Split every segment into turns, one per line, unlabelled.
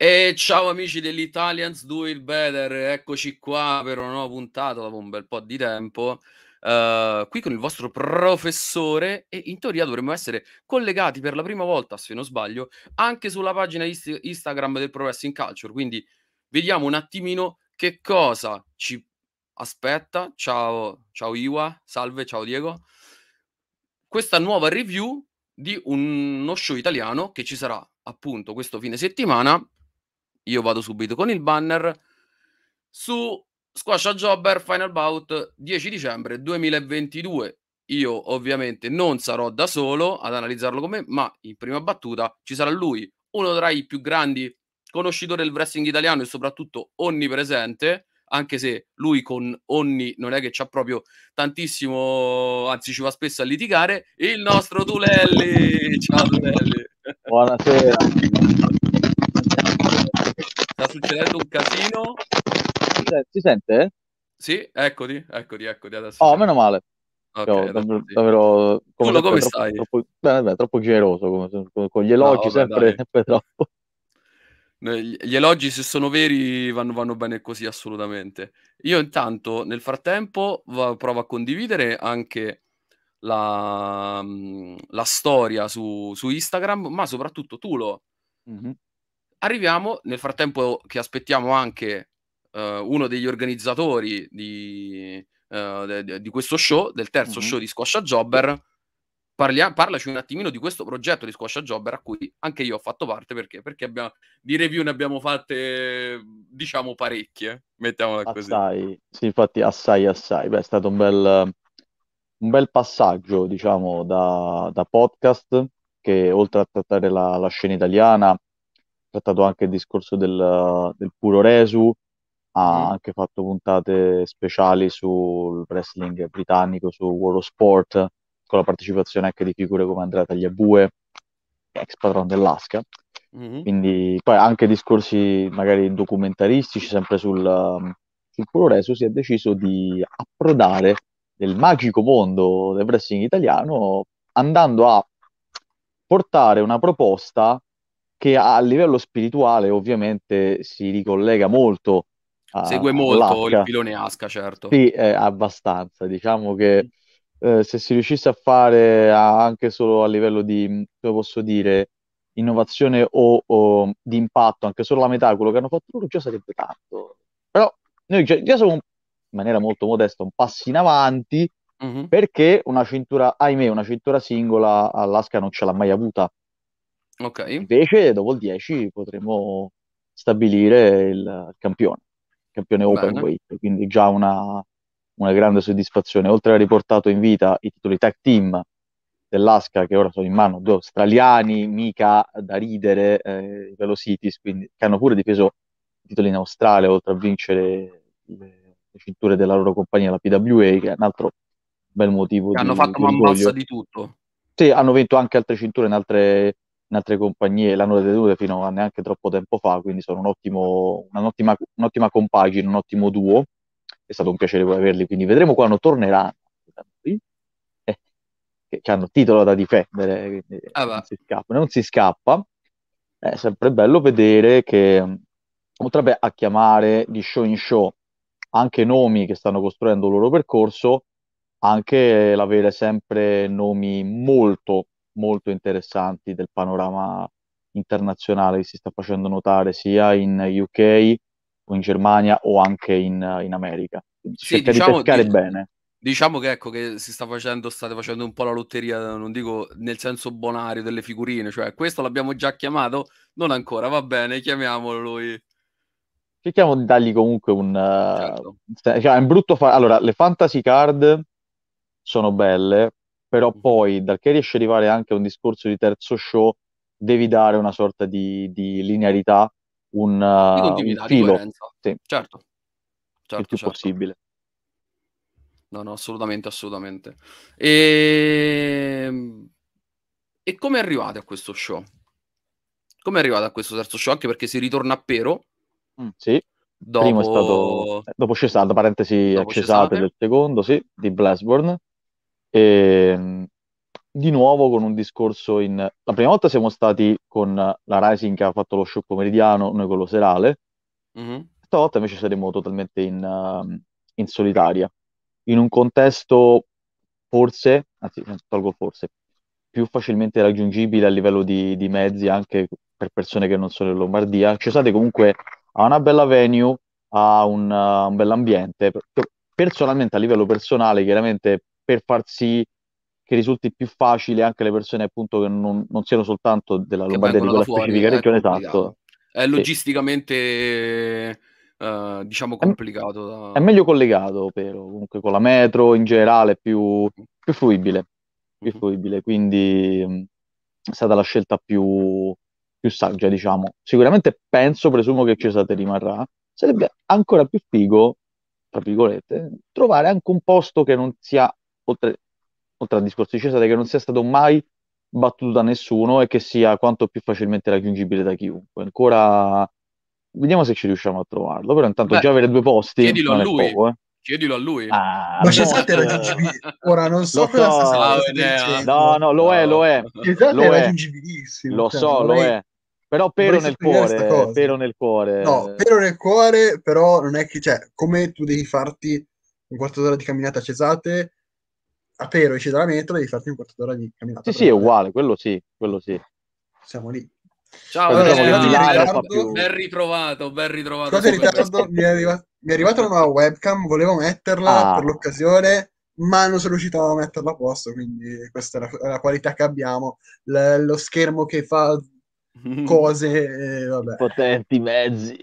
E ciao amici dell'Italians Do It Better, eccoci qua per una nuova puntata dopo un bel po' di tempo. Qui con il vostro professore e in teoria dovremmo essere collegati per la prima volta, se non sbaglio, anche sulla pagina Instagram del Pro Wrestling Culture. Quindi vediamo un attimino che cosa ci aspetta. Ciao Iwa, salve, ciao Diego. Questa nuova review di uno show italiano che ci sarà appunto questo fine settimana. Io vado subito con il banner su Squash a Jobber Final Bout 10 dicembre 2022. Io ovviamente non sarò da solo ad analizzarlo con me, ma in prima battuta ci sarà lui, uno tra i più grandi conoscitori del wrestling italiano e soprattutto onnipresente, anche se lui con Onni non è che c'ha proprio tantissimo, anzi ci va spesso a litigare, il nostro Tulelli. Ciao Tulelli.
Buonasera.
Sta succedendo un casino.
Si sente?
Sì, eccoti adesso
Oh,
sì.
meno male.
Okay, adesso sì.
Davvero, come
Tulo,
sempre,
come stai?
troppo generoso, con gli
No,
elogi,
vabbè
sempre,
dai.
sempre troppo.
Gli elogi se sono veri vanno bene così assolutamente. Io intanto nel frattempo provo a condividere anche la storia su Instagram, ma soprattutto Tulo,
Mhm.
arriviamo nel frattempo che aspettiamo anche, uno degli organizzatori di questo show, del terzo
Mhm.
show di Squash a Jobber. Parlaci un attimino di questo progetto di Squash a Jobber a cui anche io ho fatto parte perché di review ne abbiamo fatte, diciamo parecchie, mettiamola così.
Assai, sì, infatti assai. Beh, è stato un bel passaggio, diciamo, da podcast, che oltre a trattare la scena italiana, ha trattato anche il discorso del puro resu, ha
Mh-mh.
anche fatto puntate speciali sul wrestling britannico, su World of Sport, con la partecipazione anche di figure come Andrea Tagliabue, ex patron dell'Asca.
Mh-mh.
Quindi poi anche discorsi magari documentaristici, sempre sul puro reso, si è deciso di approdare nel magico mondo del wrestling italiano, andando a portare una proposta che a livello spirituale ovviamente si ricollega molto
Segue molto il
all'Asca.
filone Aska, certo.
Sì, abbastanza. Diciamo che
Mh-mh.
se si riuscisse a fare anche solo a livello di, come posso dire, innovazione o di impatto, anche solo la metà di quello che hanno fatto loro, già sarebbe tanto. Però noi già siamo, in maniera molto modesta, un passo in avanti,
Mh-mh.
perché una cintura, ahimè, una cintura singola all'Asca non ce l'ha mai avuta.
Okay.
Invece, dopo il 10 potremo stabilire il campione
Bene.
openweight, quindi già una grande soddisfazione. Oltre a aver riportato in vita i titoli tag team dell'Asca, che ora sono in mano due australiani, mica da ridere, i Velocities, quindi, che hanno pure difeso i titoli in Australia, oltre a vincere le cinture della loro compagnia, la PWA, che è un altro bel motivo
Che hanno
di
fatto man bassa
orgoglio.
di tutto.
Sì, hanno vinto anche altre cinture in altre compagnie, l'hanno detenute fino a neanche troppo tempo fa, quindi sono un'ottima compagine, un ottimo duo. È stato un piacere poi averli, quindi vedremo quando torneranno, che hanno titolo da difendere, quindi
Eh
non
beh.
si scappa. Non si scappa. È sempre bello vedere che, oltre a chiamare di show in show anche nomi che stanno costruendo il loro percorso, anche l'avere sempre nomi molto, molto interessanti del panorama internazionale che si sta facendo notare sia in UK o in Germania o anche in America. Quindi si
Sì,
cerca di pescare bene.
diciamo che ecco che state facendo un po' la lotteria, non dico nel senso bonario delle figurine, cioè questo l'abbiamo già chiamato? Non ancora, va bene, chiamiamolo lui.
Cerchiamo di dargli comunque
Certo.
cioè, è un brutto allora, le fantasy card sono belle, però
Mh-mh.
poi dal che riesce ad arrivare anche a un discorso di terzo show, devi dare una sorta di linearità,
Di
un
continuità, di
filo,
coerenza.
sì,
Certo,
il
certo,
più
certo.
possibile.
No, no, assolutamente, assolutamente. Ehm, e come arrivate a questo show? Come arrivate a questo terzo show? Anche perché si ritorna a Pero
Sì, il primo è stato,
dopo
dopo Cesate, parentesi,
dopo
Cesate
Cesate.
del secondo, sì, di Blasburn. E, di nuovo con un discorso La prima volta siamo stati con la Rising che ha fatto lo show pomeridiano, noi quello serale.
Mhm.
Stavolta invece saremo totalmente in solitaria, in un contesto forse, anzi, non tolgo forse, più facilmente raggiungibile a livello di mezzi anche per persone che non sono in Lombardia. Cesate comunque ha una bella venue, ha un bell'ambiente. Personalmente, a livello personale, chiaramente per far sì che risulti più facile anche alle persone appunto che non siano soltanto della
Che
Lombardia, di
vengono da
quella
fuori,
specifica
è
regione, esatto.
complicato. È
Sì.
logisticamente, diciamo,
È,
complicato
è
da...
meglio collegato, però, comunque con la metro in generale è più fruibile, più
Mhm.
fruibile, quindi è stata la scelta più saggia, diciamo. Sicuramente presumo che Cesate rimarrà. Sarebbe ancora più figo, tra virgolette, trovare anche un posto che non sia, oltre al discorso di Cesate, che non sia stato mai battuto da nessuno e che sia quanto più facilmente raggiungibile da chiunque. Ancora vediamo se ci riusciamo a trovarlo, però intanto
Beh,
già avere due posti
chiedilo a
non è
lui.
poco, eh.
Chiedilo a lui.
Ah,
Ma
boh,
Cesate è raggiungibile. Ora non
lo
so cosa
so,
Ciao
state
Enea.
no,
dicendo.
no, lo è, lo
Ciao.
è,
Cesate è
lo è,
raggiungibilissimo,
lo
cioè,
so, lo è, però
vorrei sottolineare sta cosa.
pero nel
No,
cuore.
però nel cuore, però non è che, cioè, come tu devi farti un quarto d'ora di camminata a Cesate, a Pero esci dalla metro, devi farti un quarto d'ora di camminata
Sì,
a
sì, è
Preale.
uguale, quello sì, quello sì.
Siamo lì.
Ciao
Poi
Allora,
diciamo che
scusate il
Enea,
Milano fa
ritardo,
più...
ben ritrovato
scusate il
super
ritardo,
Giuseppe.
mi è arrivata una nuova webcam, volevo metterla per
Ah,
l'occasione, ma non sono riuscito a metterla a posto, quindi questa è la qualità che abbiamo. Lo schermo che fa cose, vabbè.
potenti mezzi.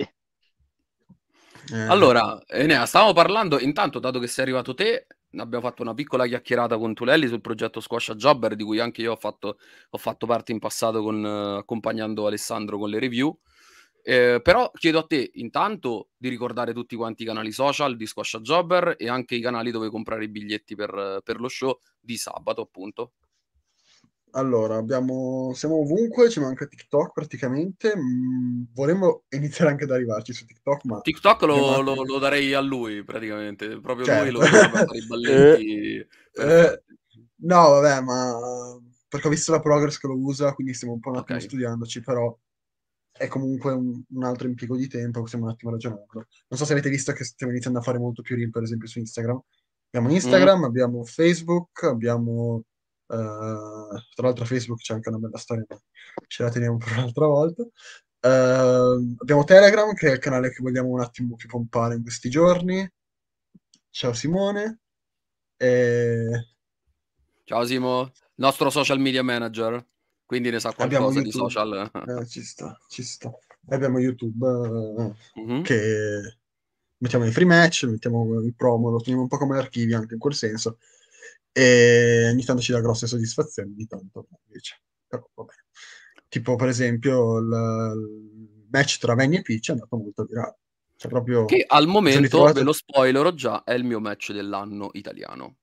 Eh,
Allora, Enea, stavamo parlando, intanto, dato che sei arrivato te, abbiamo fatto una piccola chiacchierata con Tulelli sul progetto Squash a Jobber, di cui anche io ho fatto parte in passato accompagnando Alessandro con le review. Però chiedo a te, intanto, di ricordare tutti quanti i canali social di Squash a Jobber e anche i canali dove comprare i biglietti per lo show di sabato, appunto.
allora, siamo ovunque, ci manca TikTok praticamente. Vorremmo iniziare anche ad arrivarci su TikTok, ma
TikTok
abbiamo un
lo
attimo...
darei a lui, praticamente. Proprio lui
Certo.
lo usa per fare i
Eh,
balletti
Eh,
perfetti.
no, vabbè, ma perché ho visto la Progress che lo usa, quindi stiamo un po' un
Ok.
attimo studiandoci, però è comunque un altro impiego di tempo, possiamo un attimo ragionarlo. Non so se avete visto che stiamo iniziando a fare molto più reel, per esempio, su Instagram. Abbiamo
Mhm.
Instagram, abbiamo Facebook, abbiamo... tra l'altro Facebook c'è anche una bella storia, ma ce la teniamo per un'altra volta. Abbiamo Telegram, che è il canale che vogliamo un attimo più pompare in questi giorni. Ciao Simone. E
Ciao Simo, nostro social media manager, quindi ne sa
abbiamo
qualcosa di
YouTube.
social.
Ci sta, ci sta. E abbiamo YouTube
Mhm.
che mettiamo i free match, mettiamo i promo, lo teniamo un po' come archivi anche in quel senso. E ogni tanto ci dà grosse soddisfazioni, ogni tanto no, invece. Però va bene. Tipo, per esempio, il match tra Venni e Peach è andato molto virale. Cioè, proprio
Che al
mi sono
momento, ve
ritrovato.
lo spoilerò già, è il mio match dell'anno italiano.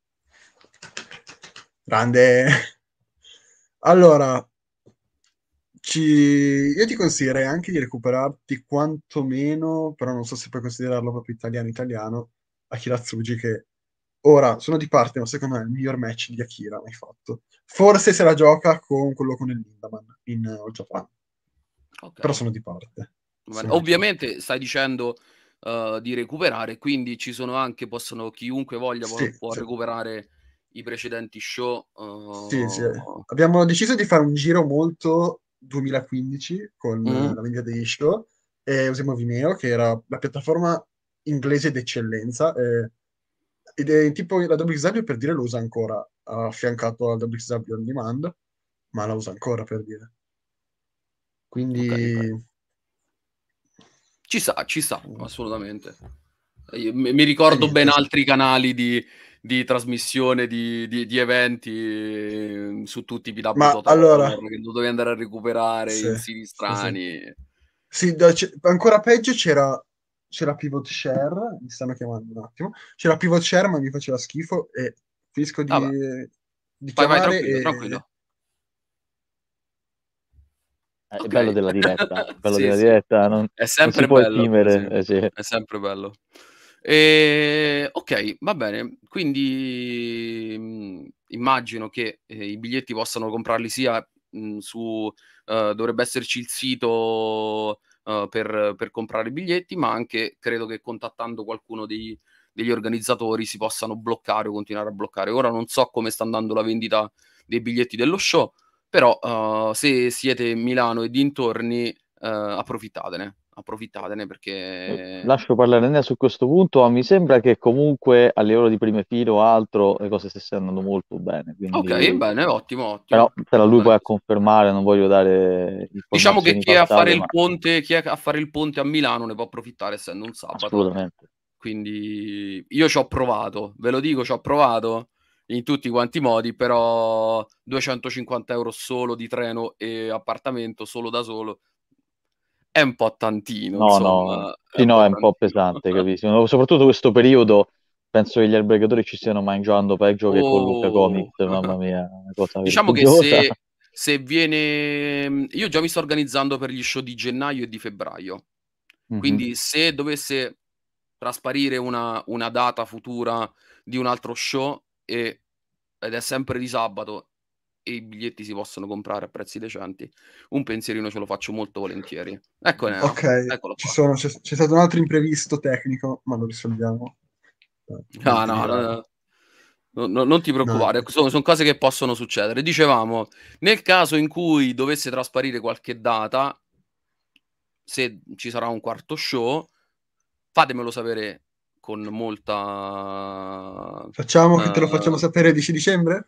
Grande. Allora, io ti consiglierei anche di recuperarti quantomeno, però non so se puoi considerarlo proprio italiano italiano, Akira Tsuji, che ora sono di parte, ma secondo me è il miglior match di Akira mai fatto. Forse se la gioca con quello con il Lindaman in All Japan,
Ok.
però sono di parte.
Va bene.
Sono di parte.
Ovviamente stai dicendo di recuperare, quindi ci sono anche, chiunque voglia
Sì,
può
sì,
recuperare i precedenti show.
sì, sì. Abbiamo deciso di fare un giro molto 2015 con
Mhm.
la vendita degli show e usiamo Vimeo, che era la piattaforma inglese d'eccellenza. Ed è tipo la WXW per dire lo usa ancora, ha affiancato al WXW On Demand, ma la usa ancora per dire.
Ok, ok.
Quindi
Ci sta, assolutamente. Io mi ricordo ben
niente.
altri canali di trasmissione di eventi su tutti i PW
Ma allora,
Total che dovevi andare a recuperare
sì,
in siti
sì, sì.
strani.
Sì, ancora peggio c'era Pivot Share, mi stanno chiamando un attimo. C'era Pivot Share, ma mi faceva schifo e finisco
Vabbè,
di
vai,
chiamare
tranquillo,
e...
tranquillo.
È
Ok.
bello della diretta, è bello
Sì,
della
sì.
diretta,
È
non si
sempre
può
bello così.
esprimere, sì.
È sempre bello. Ok, va bene. Quindi, immagino che i biglietti possano comprarli sia dovrebbe esserci il sito per comprare i biglietti, ma anche credo che contattando qualcuno degli organizzatori si possano bloccare o continuare a bloccare. Ora non so come sta andando la vendita dei biglietti dello show, però se siete in Milano e dintorni, approfittatene perché...
Lascio parlare Enea su questo punto, ma mi sembra che comunque a livello di prime file o altro le cose stiano andando molto bene,
Ok,
quindi
bene, ottimo.
però sarà lui
Va
poi
bene.
a confermare, non voglio dare
Diciamo che
informazioni falsate, ma
chi è a fare il ponte a Milano ne può approfittare essendo un sabato.
assolutamente.
Quindi io ci ho provato, ve lo dico, ci ho provato in tutti quanti i modi, però 250 euro solo di treno e appartamento solo da solo è un po' tantino,
No, no,
insomma, è
sì,
un
no,
po'
è un po'
tantino.
pesante, capisci? Soprattutto questo periodo, penso che gli albergatori ci stiano mangiando peggio che con Luca
Oh.
Comics, mamma mia, una cosa
Diciamo che
vergognosa.
se viene... Io già mi sto organizzando per gli show di gennaio e di febbraio,
Mhm.
quindi se dovesse trasparire una data futura di un altro show ed è sempre di sabato e i biglietti si possono comprare a prezzi decenti, un pensierino ce lo faccio molto volentieri. Ecco Nea,
Ok,
eccolo qua.
c'è stato un altro imprevisto tecnico, ma lo risolviamo.
Ah,
Niente di
no,
grave.
non ti
No,
preoccupare, sono cose che possono succedere. Dicevamo, nel caso in cui dovesse trasparire qualche data, se ci sarà un quarto show, fatemelo sapere con molta...
facciamo che te lo facciamo
eh,
sapere il 10 dicembre?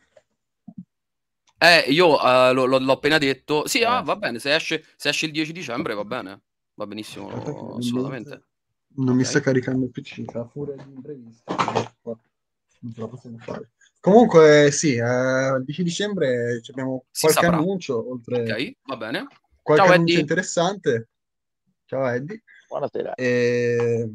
io l'ho appena detto. Sì, va
Sì.
bene, se esce il 10 dicembre va bene. Va
Aspetta che
benissimo,
in
assolutamente.
mente non mi sta
Ok,
caricando il PC, fa furia di imprevisti. Qua non ce la possiamo fare. Comunque, sì, il 10 dicembre abbiamo
si
qualche
saprà.
annuncio, oltre
Ok, va bene.
qualche
Ciao
annuncio
Eddie.
interessante. Ciao Eddie.
Buonasera.
E,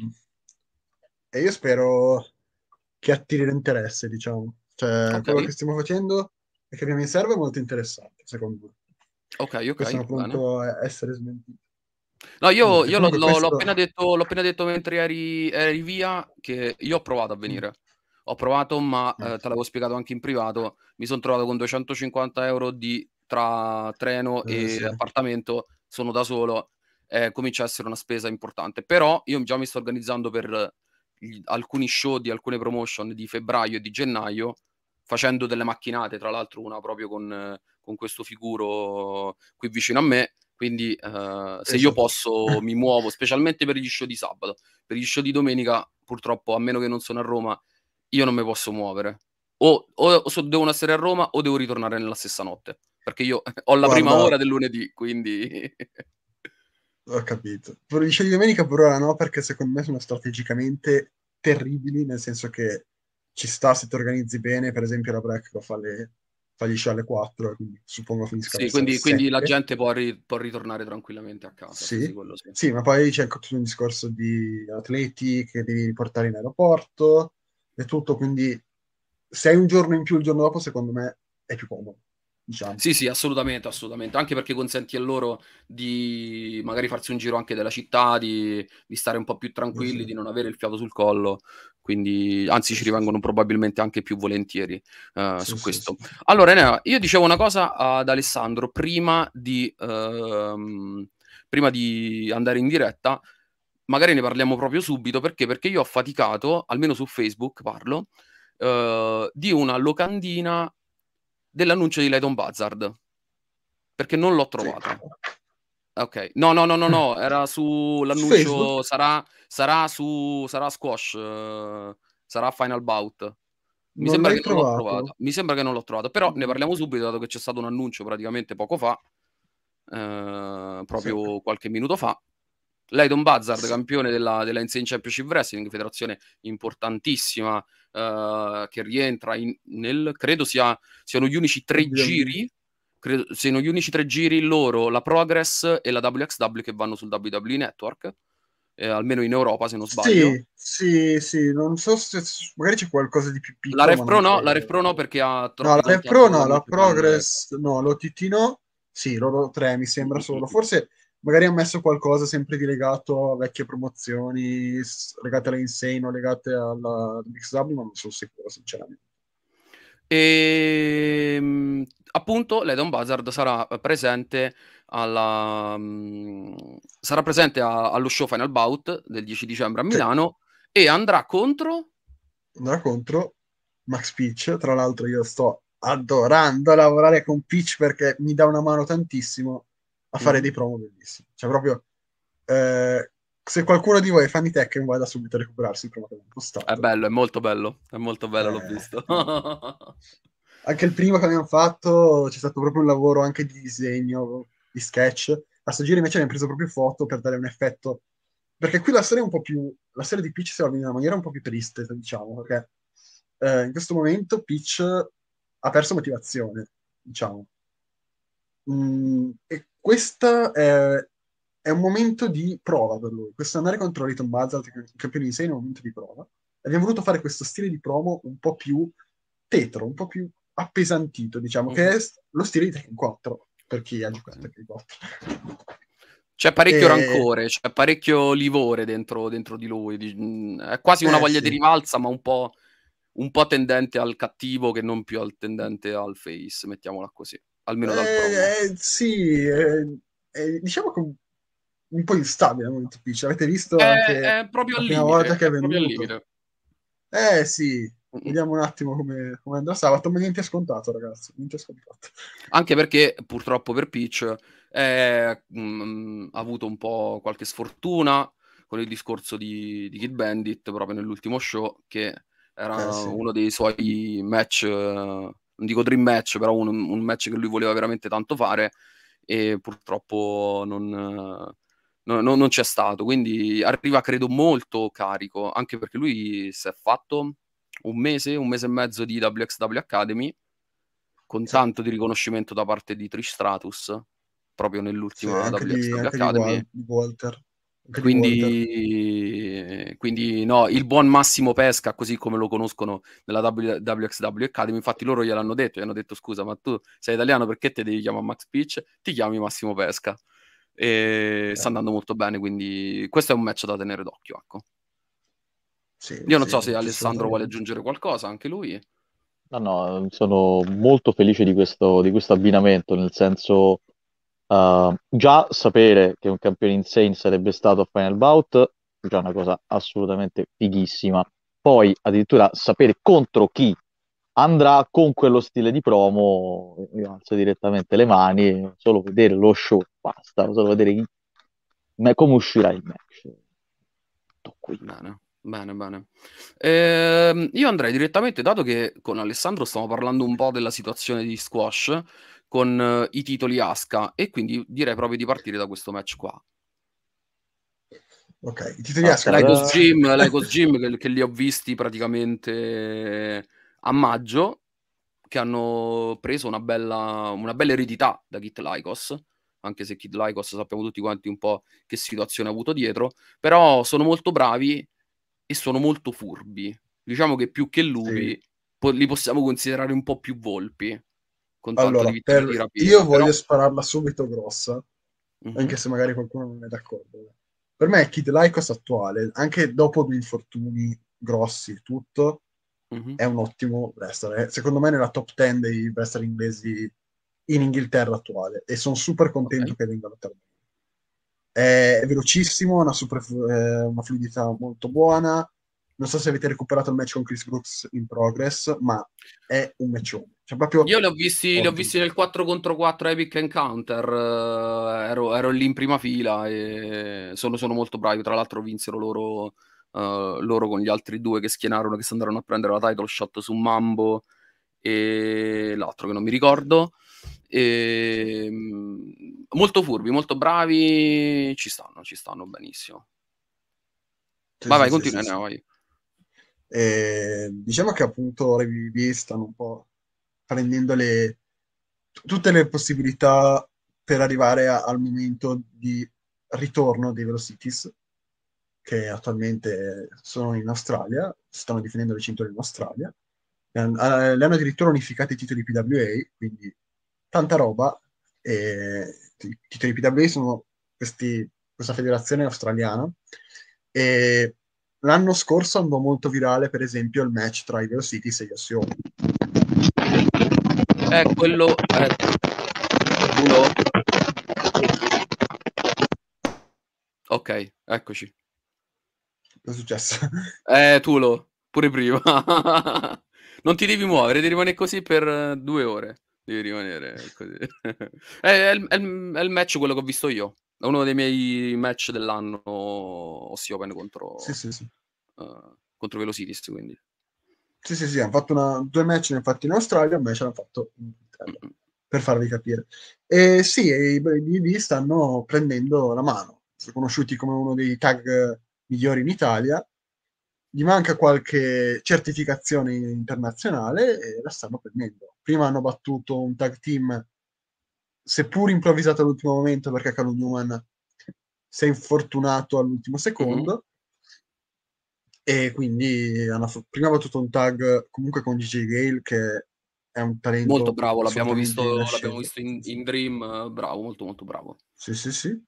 e io spero che attiri l'interesse, diciamo. Cioè,
Ok,
quello che stiamo facendo e che abbiamo in serbo è molto interessante, secondo me. Poi
ok,
sono
bene.
pronto a essere smentito.
No, io,
Niente,
io
comunque questo...
l'ho appena detto mentre eri via, che io ho provato a
Mm,
venire. Ho provato, ma
ah,
te l'avevo spiegato anche in privato. Mi sono trovato con 250 euro tra treno e
sì.
appartamento, sono da solo, comincia a essere una spesa importante. Però io già mi sto organizzando per alcuni show di alcune promotion di febbraio e di gennaio, facendo delle macchinate, tra l'altro una proprio con questo figuro qui vicino a me. Quindi se io
Esatto.
posso mi muovo, specialmente per gli show di sabato. Per gli show di domenica, purtroppo, a meno che non sono a Roma, io non mi posso muovere. Devono essere a Roma o devo ritornare nella stessa notte. Perché io ho la prima
Guarda,
ora del lunedì, quindi...
ho capito. Per gli show di domenica per ora no, perché secondo me sono strategicamente terribili, nel senso che ci sta se ti organizzi bene, per esempio la Black fa gli show alle 4, quindi suppongo finisca
Sì,
verso le
quindi la
7.
gente può ritornare tranquillamente a casa. Sì, sì,
Sì,
quello sì.
sì, ma poi c'è tutto un discorso di atleti che devi riportare in aeroporto e tutto, quindi se hai un giorno in più il giorno dopo, secondo me è più comodo, diciamo.
Sì, sì, assolutamente, assolutamente. Anche perché consenti a loro di magari farsi un giro anche della città, di stare un po' più tranquilli,
Sì,
di non avere il fiato sul collo. Quindi, anzi,
sì,
ci
sì, sì,
rivengono probabilmente anche più volentieri
sì,
su
sì,
questo.
sì.
Allora, Enea, io dicevo una cosa ad Alessandro prima di andare in diretta. Magari ne parliamo proprio subito perché io ho faticato, almeno su Facebook parlo, di una locandina dell'annuncio di Leighton Buzzard. Perché non l'ho
Sì.
trovata. Ok. No, no, no, no, no, era su
Su Facebook?
l'annuncio, sarà Squash, sarà Final Bout. Mi
Non
sembra
l'hai
che non l'ho
trovato?
trovata. Mi sembra che non l'ho trovata, però ne
Mm,
parliamo subito, dato che c'è stato un annuncio praticamente poco fa,
sì,
proprio qualche minuto fa. Leighton Buzzard,
sì.
campione della Insane Championship Wrestling, federazione importantissima, che rientra credo siano gli unici tre
WWE.
giri, siano gli unici tre giri loro, la Progress e la WXW che vanno sul WWE Network, almeno in Europa se non sbaglio.
Sì, sì, sì, non so se magari c'è qualcosa di più
La
piccolo,
Rev
ma
Pro
non
no, la Rev
credo.
Pro no perché ha
No,
troppi
la Rev Pro
contatti con
no,
la New
la
Japan.
Progress no, l'OTT no. Sì, loro tre mi
Mm,
sembra
mm, mm,
solo.
mm.
Forse magari ha messo qualcosa sempre di legato a vecchie promozioni, legate alla Insane o legate alla XW, ma non sono sicuro, sinceramente.
Appunto l'Eden Buzzard sarà presente sarà presente allo show Final Bout del 10 dicembre a
Sì,
Milano e andrà contro...
andrà contro Max Peach. Tra l'altro io sto adorando lavorare con Peach perché mi dà una mano tantissimo a fare dei
Mhm.
promo bellissimi. Cioè proprio, se qualcuno di voi è fan di Tekken, vada subito a recuperarsi il promo che abbiamo
È
postato.
bello, è molto bello, l'ho visto.
Anche il primo che abbiamo fatto c'è stato proprio un lavoro anche di disegno, di sketch. A sto giro invece abbiamo preso proprio foto per dare un effetto. Perché qui la storia è un po' più... La storia di Peach si evolve in una maniera un po' più triste, diciamo, perché in questo momento Peach ha perso motivazione, diciamo. E questo è un momento di prova per lui. Questo andare contro Riton Buzzard, il campione di 6, è un momento di prova. Abbiamo voluto fare questo stile di promo un po' più tetro, un po' più appesantito, diciamo, che
Mhm.
è lo stile di Tekken 4, per chi ha giocato a
Ok.
Tekken 4.
C'è parecchio
E,
rancore, c'è parecchio livore dentro di lui. È quasi una voglia di
sì.
rivalsa, ma un po' tendente al cattivo che non più al tendente al face, mettiamola così, almeno dal promo.
Sì, diciamo che un po' instabile al momento Peach. Avete visto anche
È proprio al
la prima volta
limite,
che è
è proprio al
venuto?
limite.
Sì,
Mm-mm.
vediamo un attimo come andrà sabato, ma niente è scontato, ragazzi, niente è scontato.
Anche perché purtroppo per Peach ha avuto un po' qualche sfortuna con il discorso di Kid Bandit proprio nell'ultimo show, che era
Sì.
uno dei suoi match, non dico dream match, però un match che lui voleva veramente tanto fare e purtroppo non c'è stato. Quindi arriva, credo, molto carico, anche perché lui si è fatto un mese e mezzo di WXW Academy con
Sì,
tanto di riconoscimento da parte di Trish Stratus, proprio
sì,
nell'ultima WXW
anche di,
Academy.
Di Walter. Anche di Walter.
Quindi no, il buon Massimo Pesca, così come lo conoscono nella WXW Academy, infatti loro gliel'hanno detto, gli hanno detto scusa, ma tu sei italiano, perché te devi chiamare Max Peach? Ti chiami Massimo Pesca. E sta andando molto bene, quindi questo è un match da tenere d'occhio, ecco.
Sì,
Io non
sì,
so se Alessandro vuole
assolutamente.
aggiungere qualcosa, anche lui.
No, no, sono molto felice di questo abbinamento, nel senso, già sapere che un campione insane sarebbe stato a Final Bout, è già una cosa assolutamente fighissima. Poi addirittura sapere contro chi andrà con quello stile di promo, io alzo direttamente le mani, solo vedere lo show, basta, solo vedere come uscirà il match. Tutto qui.
Bene, bene, bene. Io andrei direttamente, dato che con Alessandro stiamo parlando un po' della situazione di squash, con i titoli Aska, e quindi direi proprio di partire da questo match qua.
Ok, i titoli
Ok,
escono all'inizio.
L'Icos Gym che li ho visti praticamente a maggio, che hanno preso una bella eredità da Kid Lycos, anche se Kid Lycos sappiamo tutti quanti un po' che situazione ha avuto dietro, però sono molto bravi e sono molto furbi. Diciamo che più che
Sì.
lupi li possiamo considerare un po' più volpi, con tanto di
Allora,
vittorie di
io
rapina, però...
voglio spararla subito grossa,
Mhm,
anche se magari qualcuno non è d'accordo. Per me è Kid Lycos attuale, anche dopo due infortuni grossi e tutto,
mhm,
è un ottimo wrestler. Secondo me è nella top 10 dei wrestler inglesi in Inghilterra attuale e sono super
ok.
contento che venga a lottare. È velocissimo, ha una fluidità molto buona. Non so se avete recuperato il match con Chris Brooks in progress, ma è un matchone. Cioè, proprio
Io li ho
ottimo.
visti nel 4 contro 4 Epic Encounter, ero lì in prima fila e sono molto bravi. Tra l'altro vinsero loro con gli altri due che schienarono, che si andarono a prendere la title shot su Mambo e l'altro che non mi ricordo. Molto furbi, molto bravi, ci stanno benissimo.
Sì,
Vai,
sì,
vai,
sì,
continua,
sì,
ne
sì.
vai.
E diciamo che appunto ora i BB stanno un po' prendendo tutte le possibilità per arrivare al momento di ritorno dei Velocities, che attualmente sono in Australia, stanno difendendo le cinture in Australia. Le hanno addirittura unificato i titoli PWA, quindi tanta roba. E i titoli PWA sono questa federazione australiana. E l'anno scorso andò molto virale, per esempio, il match tra i Velocities e gli Osceola.
È quello... Tulo? Ok, eccoci.
Cosa è successo?
Tulo, pure prima. Non ti devi muovere, devi rimanere così per 2 ore. Devi rimanere così. È il match quello che ho visto io. È uno dei miei match dell'anno, Aussie Open
Sì, sì, sì.
contro Velocities, quindi.
Sì, hanno fatto 2 match, ne hanno fatti in Australia, un match l'hanno fatto in Italia, per farvi capire. E sì, i BB stanno prendendo la mano, sono conosciuti come uno dei tag migliori in Italia, gli manca qualche certificazione internazionale e la stanno prendendo. Prima hanno battuto un tag team, seppur improvvisato all'ultimo momento perché Calum Newman si è infortunato all'ultimo secondo, e quindi hanno prima battuto un tag comunque con DJ Gale, che è un
Molto
talento
bravo, l'abbiamo
assolutamente
visto
nascente.
in Dream, bravo, molto molto bravo.
Sì.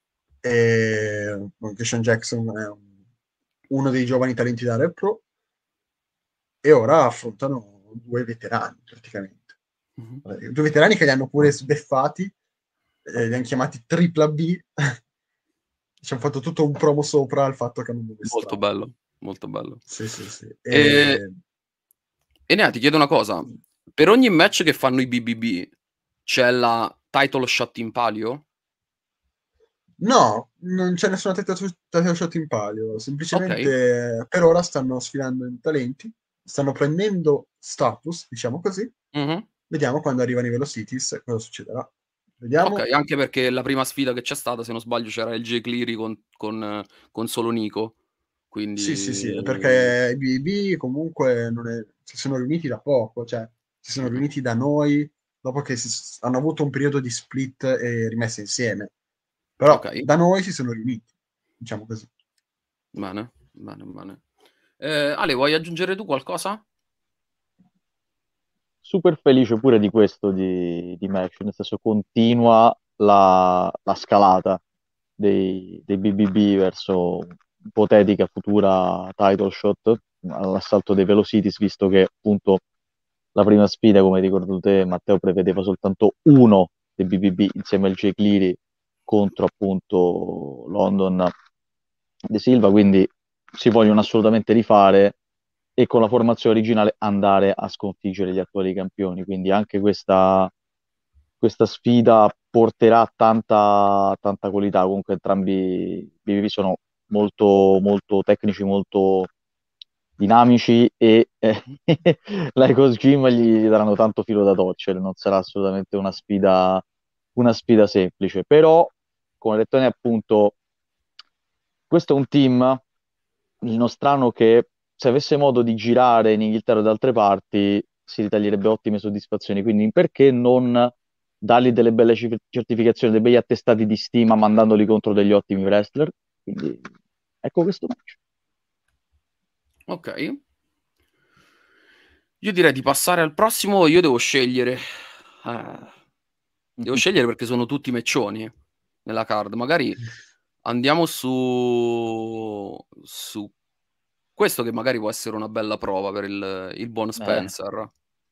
E anche Sean Jackson è uno dei giovani talenti da Rep Pro, e ora affrontano 2 veterani praticamente. 2 veterani che li hanno pure sbeffati, li hanno chiamati Tripla B. Ci hanno fatto tutto un promo sopra il fatto che hanno un nome
Molto
strano.
bello, molto bello.
Sì.
E Nea, ti chiedo una cosa. Per ogni match che fanno i BBB c'è la title shot in palio?
No, non c'è nessuna title shot in palio,
Ok.
semplicemente per ora stanno sfidando i talenti, stanno prendendo status, diciamo così.
Mhm.
Vediamo quando arrivano i Velocities cosa succederà.
Ok,
Vediamo.
anche perché la prima sfida che c'è stata, se non sbaglio, c'era il J. Cleary con solo Nico.
Sì,
Quindi...
perché i BB comunque si sono riuniti da poco, cioè si sono riuniti da noi dopo che hanno avuto un periodo di split e rimesse insieme. Però
Ok,
da noi si sono riuniti, diciamo così.
bene, bene, bene. Ale, vuoi aggiungere tu qualcosa?
Super felice pure di questo di match, nel senso continua la scalata dei BBB verso ipotetica futura title shot all'assalto dei Velocities, visto che appunto la prima sfida, come hai ricordato te, Matteo, prevedeva soltanto uno dei BBB insieme al Jay Cleary contro appunto London De Silva, quindi si vogliono assolutamente rifare e con la formazione originale andare a sconfiggere gli attuali campioni. Quindi anche questa sfida porterà tanta qualità. Comunque entrambi i BBB sono molto tecnici, molto dinamici e l'Icos Gym gli daranno tanto filo da torcere. Non sarà assolutamente una sfida semplice. Però, come ha detto ne appunto, questo è un team, il nostrano, che se avesse modo di girare in Inghilterra o da altre parti si ritaglierebbe ottime soddisfazioni. Quindi perché non dargli delle belle certificazioni, dei begli attestati di stima mandandoli contro degli ottimi wrestler? Quindi ecco questo match.
Ok. Io direi di passare al prossimo. Io devo scegliere. Devo scegliere perché sono tutti meccioni nella card. Magari andiamo su questo, che magari può essere una bella prova per il buon Spencer.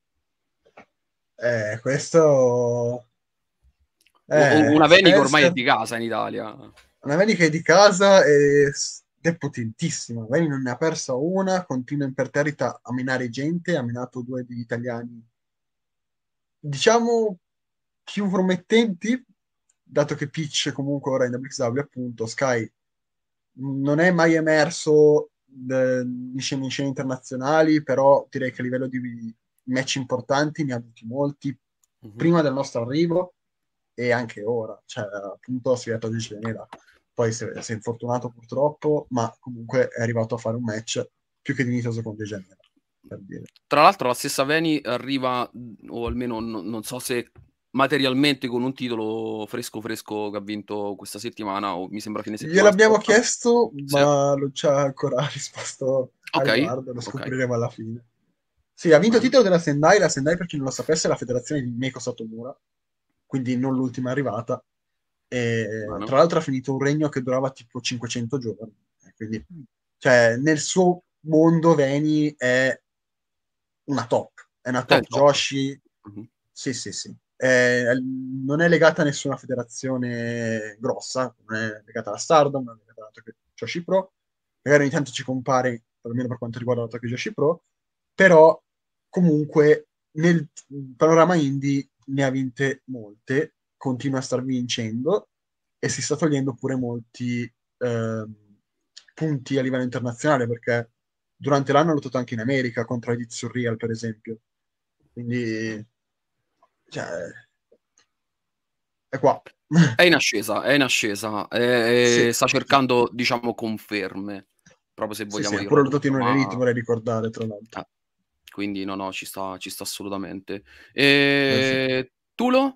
Questo
Una Venica ormai è
Spencer,
di casa in Italia.
una Veni che è di casa ed è potentissima. Veni non ne ha persa una, continua imperterrita a minare gente, ha minato 2 degli italiani, diciamo, più promettenti, dato che Pitch comunque ora in WXW, appunto, Sky non è mai emerso in scene internazionali, però direi che a livello di match importanti ne ha avuti molti prima del nostro arrivo e anche ora. Cioè, appunto, si è detto Giudice Venera. Poi si è infortunato purtroppo, ma comunque è arrivato a fare un match più che dignitoso con De Genera, per dire.
Tra l'altro la stessa Veni arriva, o almeno non so se materialmente, con un titolo fresco che ha vinto questa settimana, o mi sembra fine settimana
Gliel'abbiamo
scorsa.
chiesto,
Sì.
ma non ci ha ancora risposto a
Ok,
riguardo, lo
ok.
scopriremo alla fine. Sì, ha vinto il
Bene.
titolo della Sendai. La Sendai, per chi non lo sapesse, è la federazione di Meiko Satomura, quindi non l'ultima arrivata. E,
Bene.
tra l'altro ha finito un regno che durava tipo 500 giorni. Quindi, cioè, nel suo mondo Veni è una top
È il top.
Joshi,
Mhm.
Sì, sì, sì. Non è legata a nessuna federazione grossa, non è legata alla Stardom, non è legata alla Tokyo Joshi Pro. Magari ogni tanto ci compare, almeno per quanto riguarda la Tokyo Joshi Pro, però comunque nel panorama indie ne ha vinte molte, continua a star vincendo e si sta togliendo pure molti punti a livello internazionale, perché durante l'anno ha lottato anche in America contro Edith Surreal, per esempio. Quindi, cioè, è qua.
È in ascesa,
Sì,
sta
sì,
cercando, diciamo, conferme, proprio se
sì, sì,
vogliamo
ha
dirla
pure lottato in
tutta,
un Elite,
ma
vorrei ricordare, tra l'altro.
eh, quindi no, no, ci sta assolutamente.
Sì.
Tulo?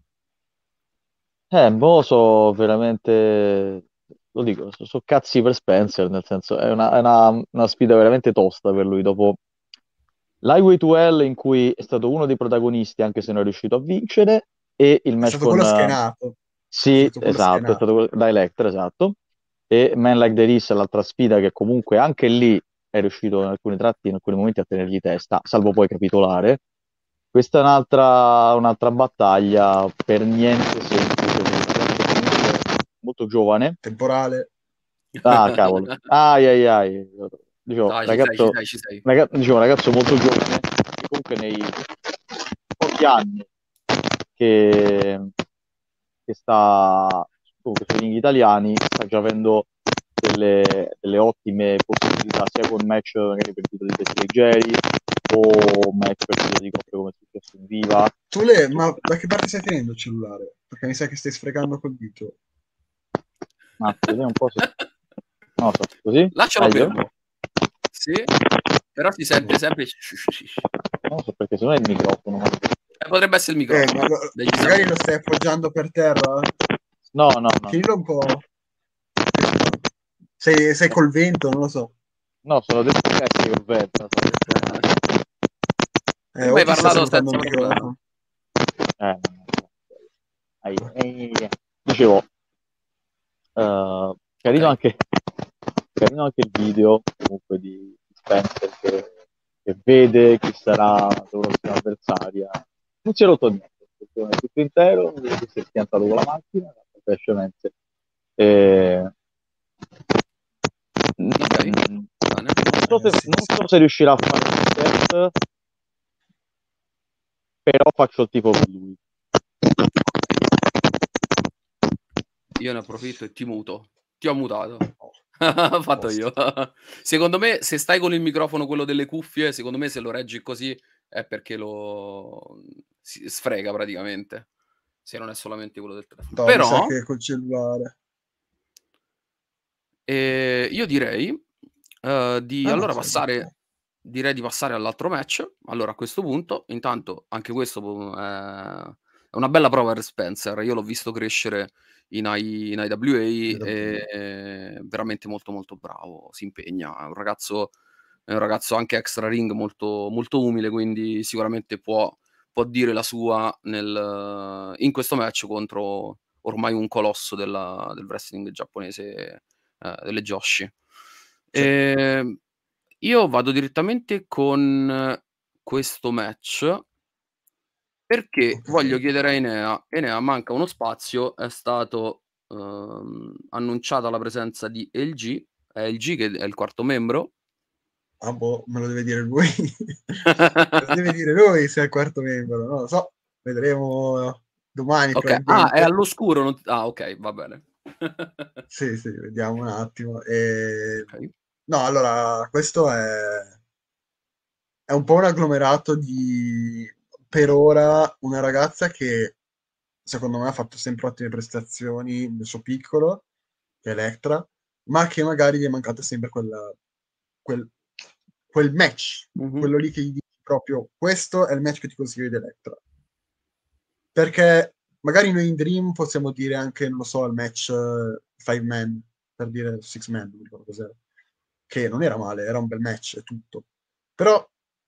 Boh, so veramente, lo dico, so cazzi per Spencer, nel senso è una sfida veramente tosta per lui. Dopo l'Highway to Hell in cui è stato uno dei protagonisti, anche se non è riuscito a vincere, e il
È
match
stato quello
con...
schenato. È
Sì,
stato quello
esatto, è
schenato.
stato da Electra, esatto. E Man Like the Reese, l'altra sfida che comunque anche lì è riuscito in alcuni tratti, in alcuni momenti a tenergli testa, salvo poi capitolare. Questa è un'altra battaglia per niente semplice, per un ragazzo comunque molto giovane.
Temporale.
Ah, cavolo. Ai ai ai. Dicevo,
Dai, ci sei, ci
ragazzo,
sei, ci sei.
dicevo, ragazzo molto giovane, che comunque nei pochi anni che, che sta comunque sui ring italiani sta già avendo delle ottime possibilità, sia con match magari per titoli di leggeri o match per titoli di coppia come è successo in Viva.
Ma da che parte stai tenendo il cellulare? Perché mi sa che stai sfregando col dito.
Ma vediamo un po' se... Non lo so, così?
Lascialo
Meglio?
fermo. Sì, però si
Boh.
sente sempre.
Non lo so perché secondo me è il microfono.
Potrebbe essere il
Ma
microfono.
magari lo
Decisamente.
stai appoggiando per terra?
No, no, no, no.
Tienilo un po' più strano. Sei col vento, non lo so.
No, sono dentro caschi col vento.
Prima
O
hai
ti sta
parlato
salutando il
senza problema.
microfono.
No. Dicevo, carino
Ok.
anche, carino anche il video comunque di Spencer che vede chi sarà la sua prossima avversaria. Non si è rotto niente, è tutto intero, si è schiantato con la macchina, semplicemente. E...
Ok. Bene.
Sì,
Non
sì.
so se riuscirà a fare un set, però faccio il tifo per lui.
Io ne approfitto e ti muto. Ti ho mutato.
Oh,
Ho fatto
posto.
io. Secondo me, se stai con il microfono, quello delle cuffie, secondo me se lo reggi così è perché lo si sfrega praticamente. Se non è solamente quello del telefono.
No, mi sa
Però,
che è col cellulare.
io direi, di
Ah no,
allora
sei detto.
passare direi di passare all'altro match. Allora a questo punto, intanto anche questo è una bella prova per Spencer. Io l'ho visto crescere in IWA, veramente molto, molto bravo, si impegna. È un ragazzo anche extra ring molto molto umile, quindi sicuramente può dire la sua in questo match contro ormai un colosso del wrestling giapponese, delle Joshi.
Sì.
Ehm, io vado direttamente con questo match perché
Ok.
voglio chiedere a Enea. Enea, manca uno spazio, è stato, annunciata la presenza di LG, è LG che è il quarto membro.
Ah boh, me lo deve dire lui. Me lo deve dire lui se è il quarto membro. Non lo so. Vedremo domani
Okay. Ah, è
probabilmente.
all'oscuro, non okay, va bene.
Sì, sì, vediamo un attimo.
Okay.
No, allora, questo è un po' un agglomerato per ora, una ragazza che secondo me ha fatto sempre ottime prestazioni nel suo piccolo, che è Electra, ma che magari gli è mancato sempre quel, quel match,
Mh-mh.
quello lì che gli dici proprio, questo è il match che ti consiglio di Electra. Perché magari noi in Dream possiamo dire anche, non lo so, il match Five Man, per dire Six Man, non mi ricordo cos'era, che non era male, era un bel match e tutto. Però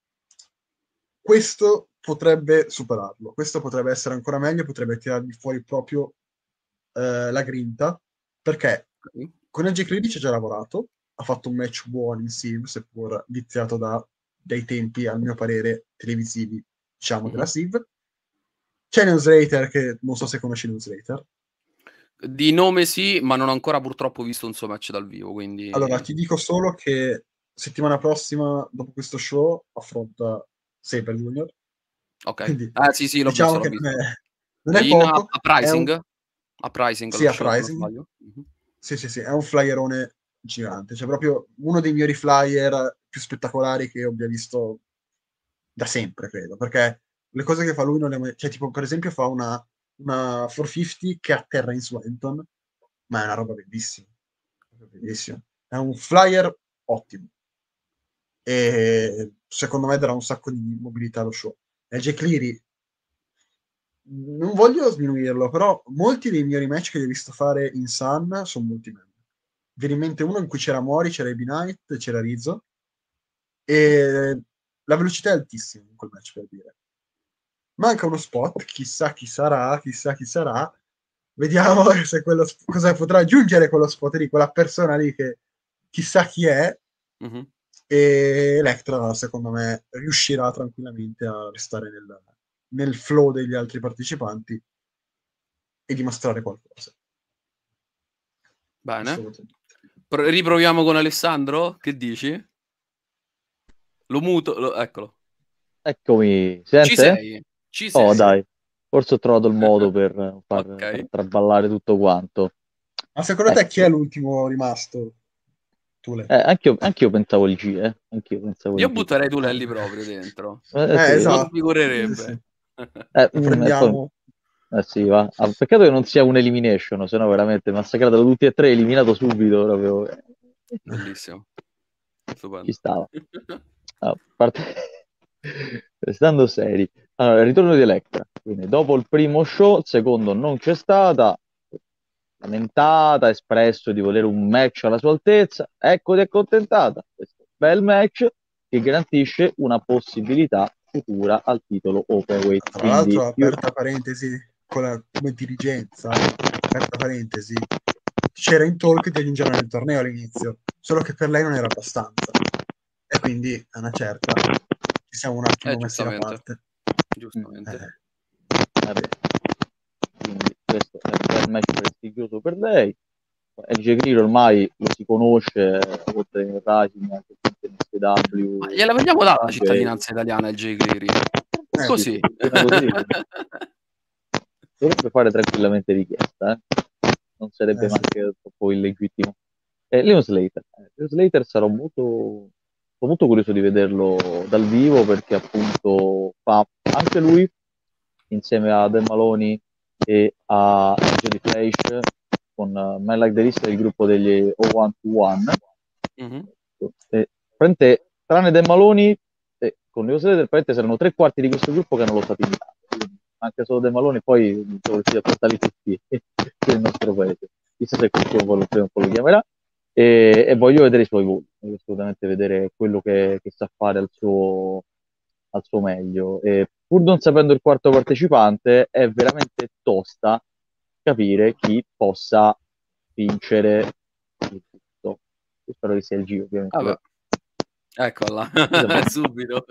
questo potrebbe superarlo, questo potrebbe essere ancora meglio, potrebbe tirargli fuori proprio la grinta, perché
Okay.
con LG Credi ci ha già lavorato, ha fatto un match buono in Siv, seppur viziato dai tempi, a mio parere, televisivi, diciamo, della
Mh-mh.
Siv, C'è Newsletter, che non so se conosci Newsletter.
Di nome sì, ma non ho ancora purtroppo visto un suo match dal vivo, quindi...
Allora, ti dico solo che settimana prossima, dopo questo show, affronta Saber Junior.
Ok.
Quindi
Sì, l'ho
diciamo
visto, l'ho
che
visto.
non è
In
poco, è un...
Uprising
Sì,
lo show, se non
Uprising.
sbaglio. Mhm.
Sì, è un flyerone gigante. Cioè, proprio uno dei migliori flyer più spettacolari che io abbia visto da sempre, credo. Perché le cose che fa lui non le ha mai... Cioè, tipo, per esempio, fa una 450 che atterra in Swanton, ma è una roba bellissima. Bellissima. È un flyer ottimo. E secondo me darà un sacco di mobilità allo show. E Jake Cleary, non voglio sminuirlo, però molti dei migliori match che gli ho visto fare in Sun sono molti meglio. Viene in mente uno in cui c'era Mori, c'era AB Knight, c'era Rizzo, e la velocità è altissima in quel match, per dire. Manca uno spot, chissà chi sarà, chissà chi sarà. Vediamo se cosa potrà aggiungere quello spot lì, quella persona lì che chissà chi è.
Mhm.
E Electra, secondo me, riuscirà tranquillamente a restare nel flow degli altri partecipanti e dimostrare qualcosa.
Bene.
Assolutamente.
Riproviamo con Alessandro? Che dici? Lo muto, eccolo.
Eccomi,
Ci
sente?
sei? Ci
Oh,
sei?
dai, forse ho trovato il modo per far
Ok.
traballare tutto quanto.
Ma secondo te chi è
Ecco,
l'ultimo rimasto? Tule.
anch'io pensavo il G, Anch'io pensavo il
Io
G.
butterei Tulelli proprio dentro.
Sì.
Non
Esatto. Sì.
figurerebbe.
Eh,
Lo
mm, e poi,
prendiamo.
sì, va. Peccato che non sia un elimination, se no veramente massacrato tutti e tre, eliminato subito, proprio.
Bellissimo.
Ci
Stupendo.
stava. A parte... Restando seri. Allora, il ritorno di Electra. Quindi, dopo il primo show, il secondo non c'è stata, lamentata, ha espresso di volere un match alla sua altezza. Ecco, ti è accontentata. Questo bel match che garantisce una possibilità futura al titolo Openweight.
Tra
Quindi,
l'altro,
io...
aperta parentesi, come dirigenza, aperta parentesi, c'era in talk di aggiungerla nel torneo all'inizio, solo che per lei non era abbastanza. E quindi, a una certa, ci siamo un attimo messi da
Giustamente.
parte.
Giustamente.
Vabbè. Quindi questo è un bel match prestigioso per lei. LG Greer ormai lo si conosce, oltre che Rising, anche in
Ma
SW.
gliela vogliamo dare la cittadinanza italiana al Jay Cleary? Così.
Sì, così dovrebbe fare tranquillamente richiesta, non sarebbe
Sì.
neanche troppo illegittimo. Leon Slater. Leon Slater sono molto curioso di vederlo dal vivo perché appunto fa anche lui insieme a Dan Maloney e a Jody Fleisch con Man Like the List il gruppo degli 0121.
Mhm.
Tranne Dan Maloney con Leon Slater erano 3/4 di questo gruppo che non lo stati in Italia. Anche solo De Malone poi dove si portali tutti nel nostro paese. Chissà se qualcuno lo chiamerà e voglio vedere i suoi voli, voglio assolutamente vedere quello che sa fare al suo meglio. E pur non sapendo il quarto partecipante, è veramente tosta capire chi possa vincere il tutto. Io spero che sia il G, ovviamente.
Vabbè. Eccola. subito.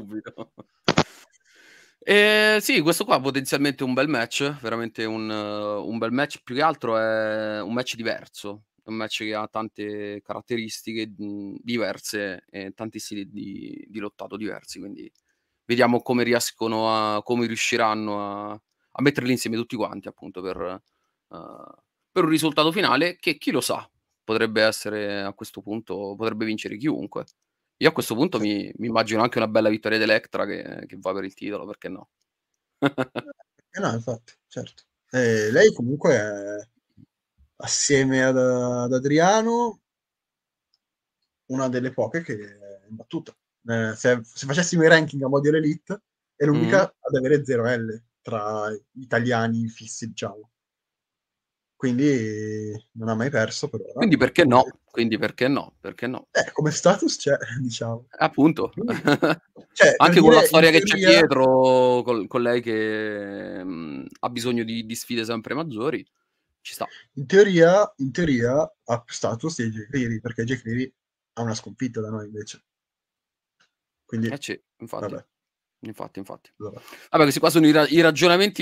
Sì, questo qua potenzialmente un bel match, veramente un bel match, più che altro è un match diverso, è un match che ha tante caratteristiche, diverse e tanti stili di lottato diversi, quindi vediamo come riusciranno a metterli insieme tutti quanti appunto per un risultato finale che, chi lo sa, potrebbe essere a questo punto potrebbe vincere chiunque. Io a questo punto mi immagino anche una bella vittoria di Electra che va per il titolo, perché no?
No, infatti, certo. Lei comunque è, assieme ad Adriano, una delle poche che è imbattuta. Se facessimo i ranking a modo Elite, è l'unica
Mh-mh.
ad avere 0 L tra gli italiani fissi, diciamo. Quindi non ha mai perso per ora.
Quindi perché no? Quindi perché no? Perché no?
Come status c'è, diciamo.
Appunto.
Quindi, cioè, per
Anche con la
dire, in
storia che c'è
teoria,
dietro, con lei che, ha bisogno di sfide sempre maggiori, ci sta.
in teoria ha status di Jake Cleary, perché Jake Cleary ha una sconfitta da noi invece. Quindi,
Eh sì, infatti.
vabbè.
Infatti.
Allora,
Vabbè, questi qua sono i ragionamenti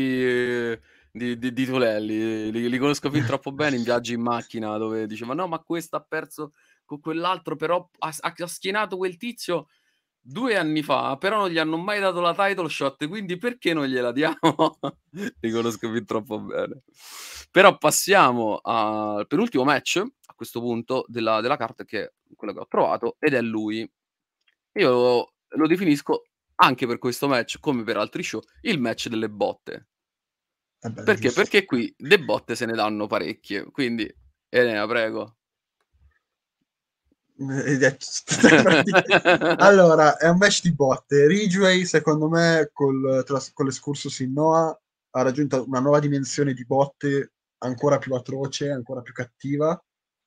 di Tolelli, li conosco fin troppo bene in viaggi in macchina dove diceva no, ma questo ha perso con quell'altro, però ha schienato quel tizio 2 anni fa, però non gli hanno mai dato la title shot, quindi perché non gliela diamo? Li conosco fin troppo bene. Però passiamo al penultimo match, a questo punto, della carta, che è quello che ho trovato, ed è lui. Io lo definisco, anche per questo match, come per altri show, il match delle botte.
beh,
Perché?
giusto.
Perché qui de botte se ne danno parecchie, quindi Elena, prego.
Allora, è un match di botte. Ridgeway, secondo me, con l'escursus in Noah, ha raggiunto una nuova dimensione di botte ancora più atroce, ancora più cattiva.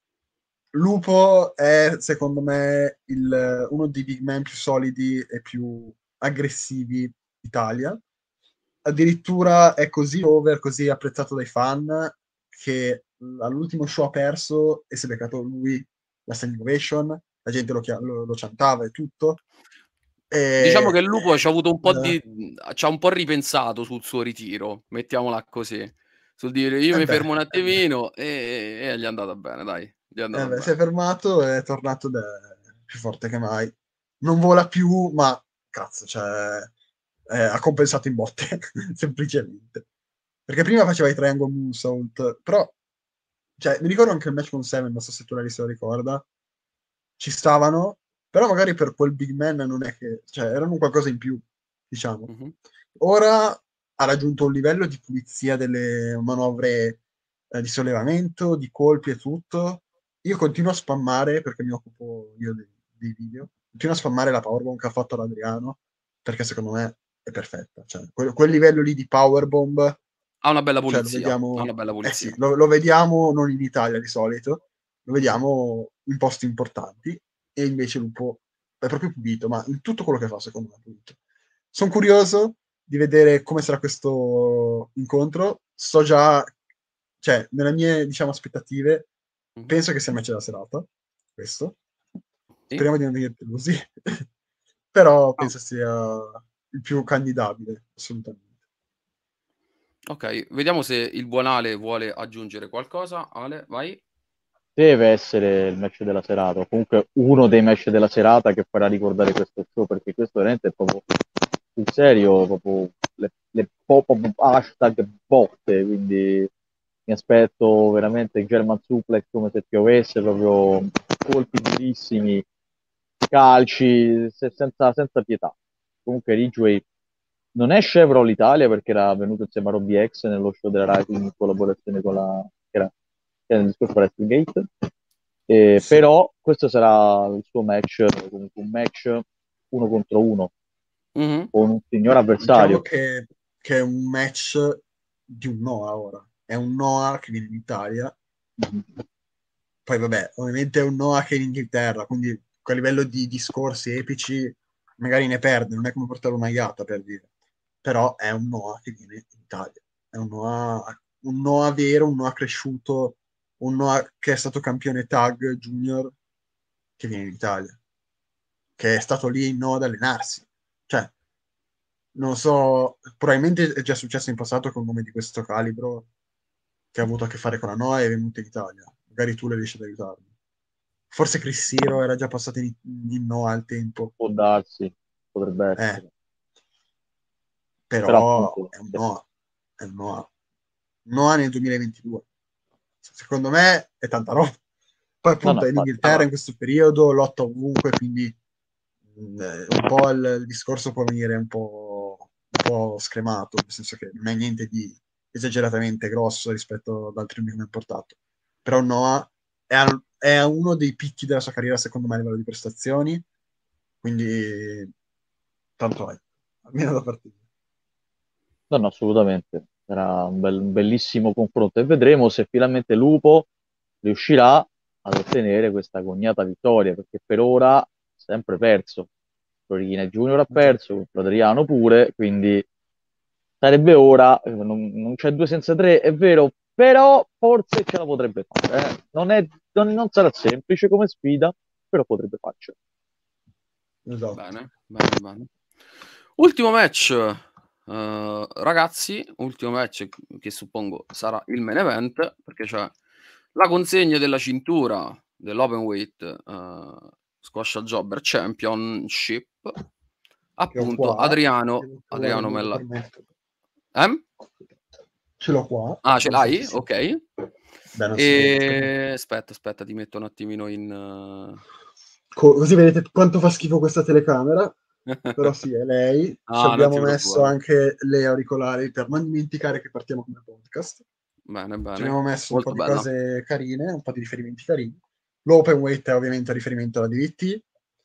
Lupo è, secondo me, uno dei big man più solidi e più aggressivi d'Italia. Addirittura è così over, così apprezzato dai fan, che all'ultimo show ha perso e si è beccato lui la standing ovation, la gente lo cantava e tutto.
Diciamo
E,
che il lupo c'ha avuto un po'
eh,
di c'ha un po' ripensato sul suo ritiro, mettiamola così. Sul dire: "Io mi
beh,
fermo un attimino", e gli è andata bene, dai, gli è andata
si è
bene.
fermato e è tornato più forte che mai. Non vola più, ma cazzo, cioè, ha compensato in botte, semplicemente. Perché prima faceva i triangle moonsault, però, cioè, mi ricordo anche il match con Seven, non so se tu l'hai se lo ricorda, ci stavano, però magari per quel big man non è che, cioè, erano un qualcosa in più, diciamo.
Mh-mh.
Ora ha raggiunto un livello di pulizia delle manovre di sollevamento, di colpi e tutto. Io continuo a spammare, perché mi occupo io dei video, continuo a spammare la powerbomb che ha fatto l'Adriano, perché secondo me è perfetta. Cioè, quel livello lì di powerbomb,
Ha una bella
cioè, lo
pulizia, ha
vediamo,
una bella
eh sì,
pulizia.
lo vediamo non in Italia di solito, lo vediamo in posti importanti, e invece Lupo è proprio pulito, ma in tutto quello che fa, secondo me, è pulito. Sono curioso di vedere come sarà questo incontro. So già, cioè, nelle mie, diciamo, aspettative,
Mh-mh.
penso che sia il match della serata, questo.
Sì?
Speriamo di non venire delusi, però
Ah,
penso sia il più candidabile, assolutamente.
okay, vediamo se il buon Ale vuole aggiungere qualcosa. Ale, vai.
Deve essere il match della serata, o comunque uno dei match della serata che farà ricordare questo show, perché questo veramente è proprio sul serio, proprio le pop-up hashtag botte, quindi mi aspetto veramente German suplex come se piovesse, proprio colpi durissimi, calci, senza pietà. Comunque Ridgeway non è Chevrolet Italia perché era venuto insieme a Robbie X nello show della Rising in collaborazione con che era nel discorso Wrestling Gate.
Sì.
Però questo sarà il suo match, comunque un match uno contro uno
Mh-mh.
con un signor
Diciamo
avversario.
che è un match di un Noah ora. È un Noah che viene in Italia. Poi vabbè, ovviamente è un Noah che è in Inghilterra, quindi a livello di discorsi epici magari ne perde, non è come portare una Iata per dire. Però è un Noah che viene in Italia. È un Noah vero, un Noah cresciuto, un Noah che è stato campione tag junior che viene in Italia, che è stato lì in Noah ad allenarsi. Cioè, non so, probabilmente è già successo in passato con un nome di questo calibro che ha avuto a che fare con la Noa e è venuto in Italia. Magari tu le riesci ad aiutarmi. Forse Chris Siro era già passato in Noa al tempo.
Può darsi, potrebbe
Eh,
essere. Però
però
appunto,
è un Noa. È un Noa. Noa nel 2022. Secondo me è tanta roba. Poi
no, no,
appunto è in
infatti,
Inghilterra
Allora,
in questo periodo, lotta ovunque, quindi un po' il discorso può venire un po' scremato, nel senso che non è niente di esageratamente grosso rispetto ad altri nomi che mi hanno portato. Però Noah è a uno dei picchi della sua carriera, secondo me, a livello di prestazioni, quindi tanto è, almeno da partire.
no, no, assolutamente. Sarà un bellissimo confronto e vedremo se finalmente Lupo riuscirà ad ottenere questa cognata vittoria, perché per ora ha sempre perso. Florina Junior ha
Già.
perso, contro Adriano pure, quindi sarebbe ora, non c'è due senza tre, è vero, però forse ce la potrebbe fare. Non sarà semplice come sfida, però potrebbe farcela.
Esatto.
bene, bene, bene. Ultimo match, ragazzi, ultimo match che suppongo sarà il main event, perché c'è la consegna della cintura dell'Openweight Squash Jobber Championship. Appunto, Adriano Mella.
Ce l'ho qua.
Ah, ce l'hai?
Sì.
Ok.
Beh,
aspetta, ti metto un attimino in...
Così vedete quanto fa schifo questa telecamera. Però sì, è lei. Ci abbiamo messo anche le auricolari per non dimenticare che partiamo come podcast.
Bene.
Ci abbiamo messo
molto
un po'
bella.
di cose carine, un po' di riferimenti carini. L'Openweight è ovviamente a riferimento alla DVT.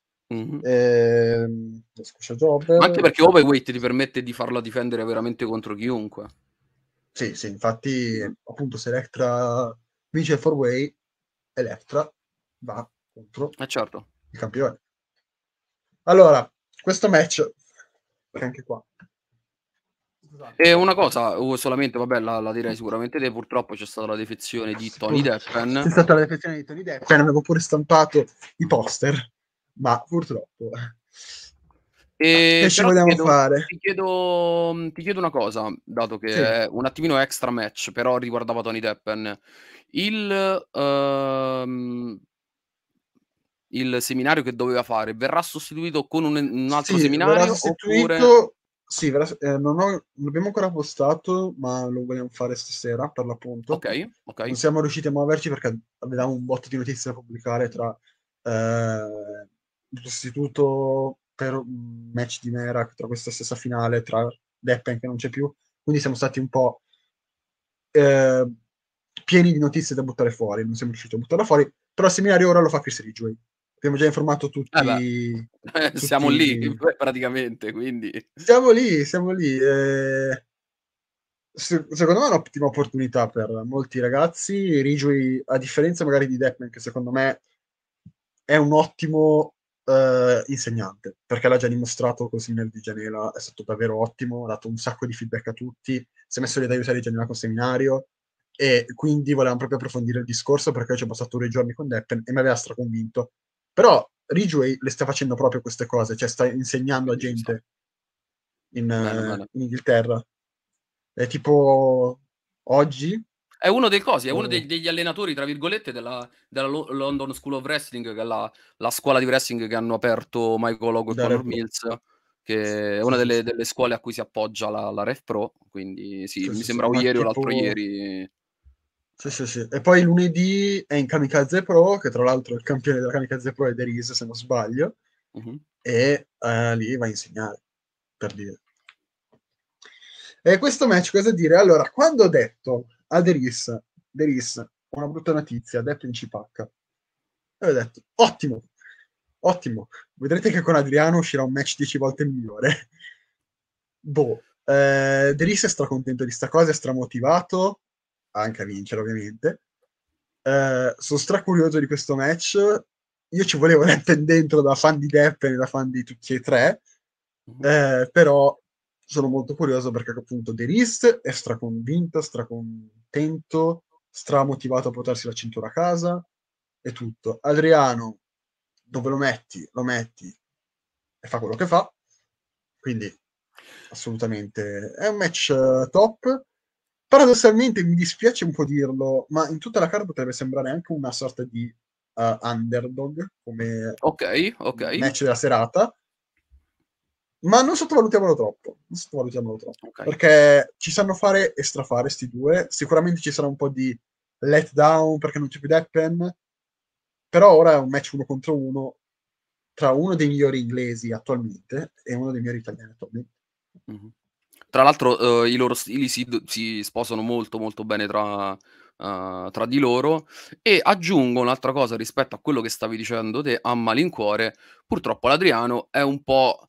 Ma anche perché Openweight ti permette di farla difendere veramente contro chiunque.
Sì, infatti appunto se Electra vince il 4-way, Electra va contro
certo.
il campione. Allora, questo match, anche qua.
E una cosa, solamente, vabbè, la direi sicuramente te, purtroppo c'è stata la defezione di Tony Deppen.
C'è stata la defezione di Tony Deppen, avevo pure stampato i poster, ma purtroppo...
Che
ci vogliamo fare?
Ti chiedo una cosa, dato che è un attimino extra match, però riguardava Tony Deppen. Il seminario che doveva fare verrà sostituito con un altro seminario?
Verrà sostituito... Oppure... Sì, non abbiamo ancora postato, ma lo vogliamo fare stasera, per l'appunto.
Ok.
Non siamo riusciti a muoverci perché avevamo un botto di notizie da pubblicare tra il sostituto per un match di Merak, tra questa stessa finale, tra Deppen che non c'è più. Quindi siamo stati un po' pieni di notizie da buttare fuori. Non siamo riusciti a buttarla fuori, però il seminario ora lo fa Chris Ridgway. Abbiamo già informato tutti.
Siamo lì praticamente, quindi
siamo lì. Secondo me è un'ottima opportunità per molti ragazzi. Ridgway, a differenza magari di Deppen, che secondo me è un ottimo insegnante, perché l'ha già dimostrato col seminario di Gianella, è stato davvero ottimo, ha dato un sacco di feedback a tutti, si è messo lì ad aiutare Gianella col seminario, e quindi volevamo proprio approfondire il discorso, perché ci ho passato 2 giorni con Deppen e mi aveva straconvinto. Però Ridgway le sta facendo proprio queste cose, cioè sta insegnando a gente in Inghilterra. È tipo oggi
è uno dei cosi, è uno degli allenatori, tra virgolette, della London School of Wrestling, che è la scuola di wrestling che hanno aperto Michael Logo e Connor Mills, che è una delle scuole a cui si appoggia la Ref Pro, quindi mi sembra ieri o l'altro ieri.
Sì. E poi lunedì è in Kamikaze Pro, che tra l'altro il campione della Kamikaze Pro è Deris, se non sbaglio, e lì va a insegnare, per dire. E questo match, cosa dire? Allora, quando ho detto a Deris, una brutta notizia, Deppen ci pacca, e ho detto, ottimo, vedrete che con Adriano uscirà un match 10 volte migliore. Deris è stracontento di sta cosa, è stramotivato, anche a vincere ovviamente. Sono stracurioso di questo match. Io ci volevo Deppen dentro da fan di Deppen e da fan di tutti e tre, però sono molto curioso perché appunto Deris è straconvinto, stracontento, stramotivato a portarsi la cintura a casa e tutto. Adriano, dove lo metti e fa quello che fa, quindi assolutamente è un match top. Paradossalmente mi dispiace un po' dirlo, ma in tutta la card potrebbe sembrare anche una sorta di underdog come match della serata, ma non sottovalutiamolo troppo, perché ci sanno fare e strafare sti due. Sicuramente ci sarà un po' di letdown perché non c'è più Deppen, però ora è un match 1 contro 1 tra uno dei migliori inglesi attualmente e uno dei migliori italiani attualmente.
Tra l'altro i loro stili si sposano molto molto bene tra di loro. E aggiungo un'altra cosa rispetto a quello che stavi dicendo te a malincuore: purtroppo l'Adriano è un po'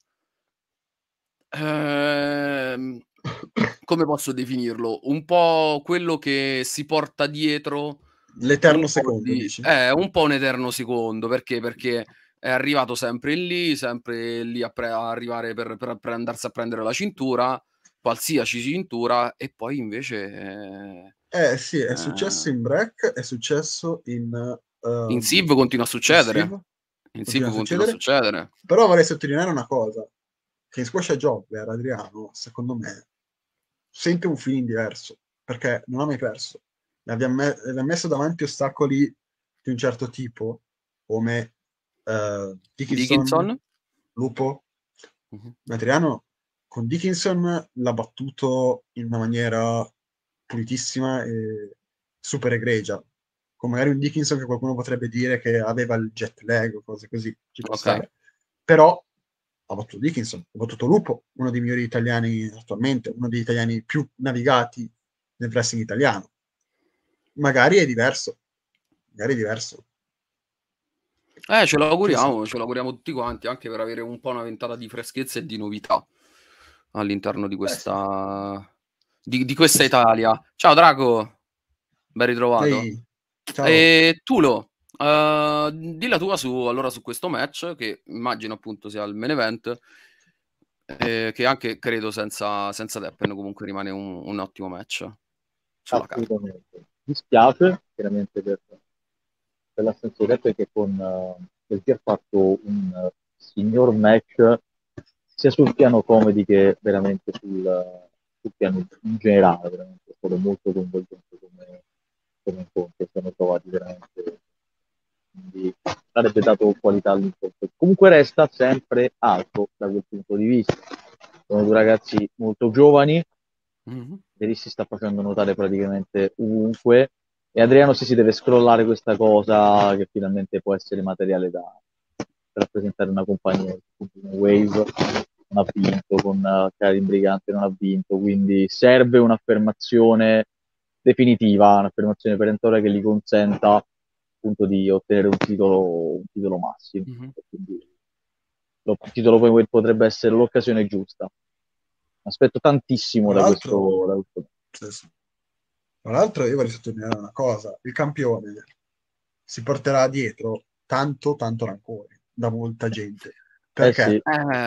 come posso definirlo? Un po' quello che si porta dietro
l'eterno secondo, dici?
Un po' un eterno secondo, perché è arrivato sempre lì a arrivare per andarsi a prendere la cintura, qualsiasi cintura, e poi invece
sì, è successo in Break, è successo in
Siv continua a succedere. In Siv continua a succedere.
Però vorrei sottolineare una cosa. che in squash e jobber Adriano, secondo me, sente un feeling diverso, perché non ha mai perso. Le abbiamo messo davanti ostacoli di un certo tipo, come Dickinson, Lupo. Adriano con Dickinson l'ha battuto in una maniera pulitissima e super egregia, con magari un Dickinson che qualcuno potrebbe dire che aveva il jet lag o cose così, ci può stare. Però ha battuto Dickinson, ha battuto Lupo, uno dei migliori italiani attualmente, uno degli italiani più navigati nel wrestling italiano. Magari è diverso.
Ce lo auguriamo tutti quanti, anche per avere un po' una ventata di freschezza e di novità all'interno di questa di questa Italia. Ciao Drago, ben ritrovato.
Ehi, ciao.
E Tulo, di la tua su questo match, che immagino appunto sia il main event, che anche credo senza Deppen comunque rimane un ottimo match sulla carta.
Assolutamente. Mi spiace chiaramente per l'assenza di Deppen, che con perché ha fatto un signor match sia sul piano comedy che veramente sul piano in generale, veramente è stato molto coinvolgente come incontro, siamo trovati veramente, quindi sarebbe dato qualità all'incontro. Comunque resta sempre alto da quel punto di vista, sono due ragazzi molto giovani, Deris si sta facendo notare praticamente ovunque, e Adriano si deve scrollare questa cosa che finalmente può essere materiale per rappresentare una compagnia. Wave non ha vinto, con Karim Brigante non ha vinto, quindi serve un'affermazione definitiva, un'affermazione perentoria che gli consenta appunto di ottenere un titolo massimo. Quindi il titolo poi potrebbe essere l'occasione giusta. Aspetto tantissimo da questo.
Tra l'altro io vorrei sottolineare una cosa: il campione si porterà dietro tanto rancore da molta gente, perché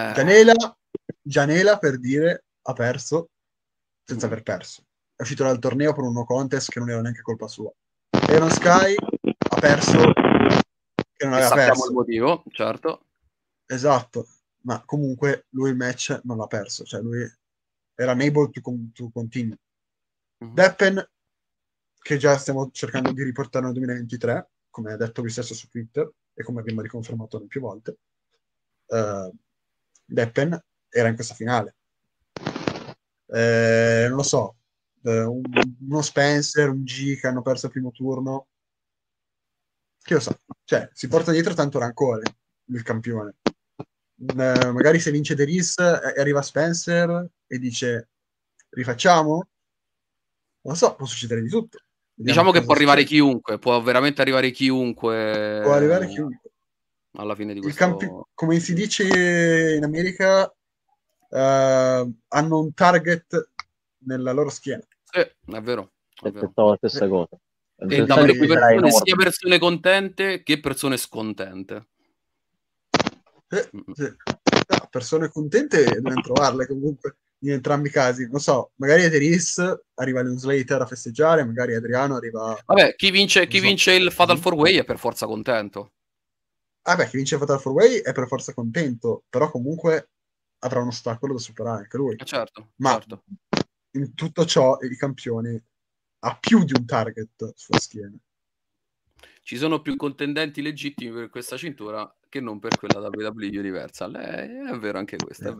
Gianela, per dire, ha perso senza aver perso, è uscito dal torneo per un no contest che non era neanche colpa sua. Aaron Sky ha perso che non aveva
sappiamo
perso
il motivo, certo,
esatto, ma comunque lui il match non l'ha perso, cioè lui era unable to continue. Deppen, che già stiamo cercando di riportare nel 2023, come ha detto lui stesso su Twitter e come abbiamo riconfermato più volte, Deppen era in questa finale. Non lo so, uno Spencer, un G che hanno perso il primo turno, che lo so, cioè si porta dietro tanto rancore il campione. Magari se vince Deris arriva Spencer e dice rifacciamo, non lo so, può succedere di tutto.
Diciamo che può arrivare chiunque, può veramente arrivare chiunque.
Può arrivare chiunque.
Alla fine di questo.
Come si dice in America, hanno un target nella loro schiena.
È vero.
Pensavo la stessa cosa.
E da molte persone, sia persone contente che persone scontente.
Sì. No, persone contente dobbiamo trovarle comunque in entrambi i casi. Non so, magari Aderis arriva Leon Slater a festeggiare, magari Adriano arriva.
Vabbè, chi vince il Fatal 4-Way è per forza contento.
Chi vince il Fatal 4-Way è per forza contento, però comunque avrà un ostacolo da superare anche lui.
Certo.
In tutto ciò il campione ha più di un target sulla schiena.
Ci sono più contendenti legittimi per questa cintura che non per quella da WWE Universal. È vero anche questo,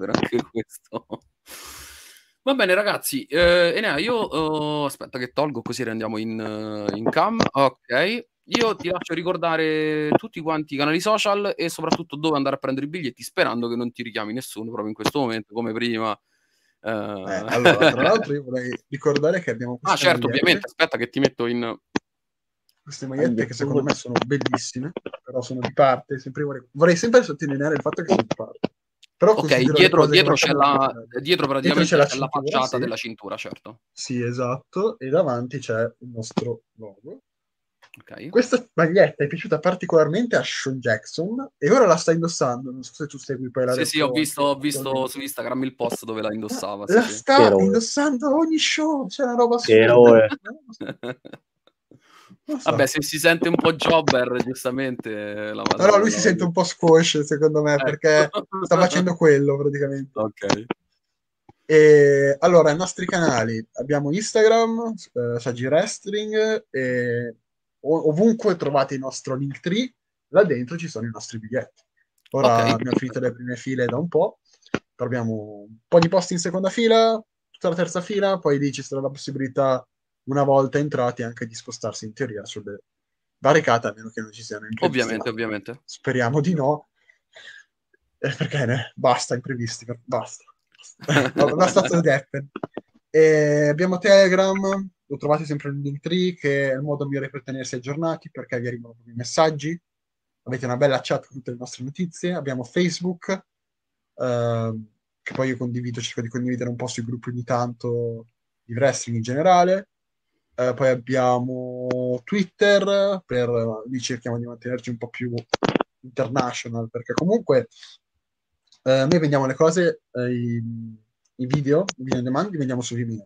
Va bene ragazzi, Enea, io aspetta che tolgo così rendiamo in cam. Ok, io ti lascio ricordare tutti quanti i canali social e soprattutto dove andare a prendere i biglietti, sperando che non ti richiami nessuno proprio in questo momento come prima.
Allora, tra l'altro io vorrei ricordare che abbiamo
queste certo, magliette. Ovviamente, aspetta che ti metto in.
Queste magliette che secondo me sono bellissime, però sono di parte. Vorrei sempre sottolineare il fatto che sono di parte. Però
ok, dietro c'è praticamente c'è la facciata della cintura, certo.
Sì, esatto, e davanti c'è il nostro logo.
Okay.
Questa maglietta è piaciuta particolarmente a Sean Jackson e ora la sta indossando. Non so se tu segui poi la
Sì, ho visto su Instagram il post dove la indossava.
La sta indossando ogni show, c'è una roba
assurda.
Non so.
Vabbè, se si sente un po' jobber, giustamente la
Allora lui si sente un po' squash, secondo me, perché
ecco.
sta facendo quello praticamente.
Ok.
E allora, i nostri canali, abbiamo Instagram, Saggi Wrestling, e ovunque trovate il nostro Linktree, là dentro ci sono i nostri biglietti.
Ok.
Ora abbiamo finito le prime file da un po', però abbiamo un po' di posti in seconda fila, tutta la terza fila, poi lì ci sarà la possibilità, una volta entrati, anche di spostarsi in teoria sulle barricate, a meno che non ci siano imprevisti, ma
Ovviamente.
speriamo di no. Perché basta imprevisti, basta. Abbastanza Deppen. E abbiamo Telegram, lo trovate sempre nel Linktree, che è il modo migliore per tenersi aggiornati, perché vi arrivano proprio i messaggi. Avete una bella chat con tutte le nostre notizie. Abbiamo Facebook, che poi io condivido, cerco di condividere un po' sui gruppi ogni tanto di wrestling in generale. Poi abbiamo Twitter, lì cerchiamo di mantenerci un po' più international, perché comunque noi vendiamo le cose, i video on demand, li vendiamo su Vimeo.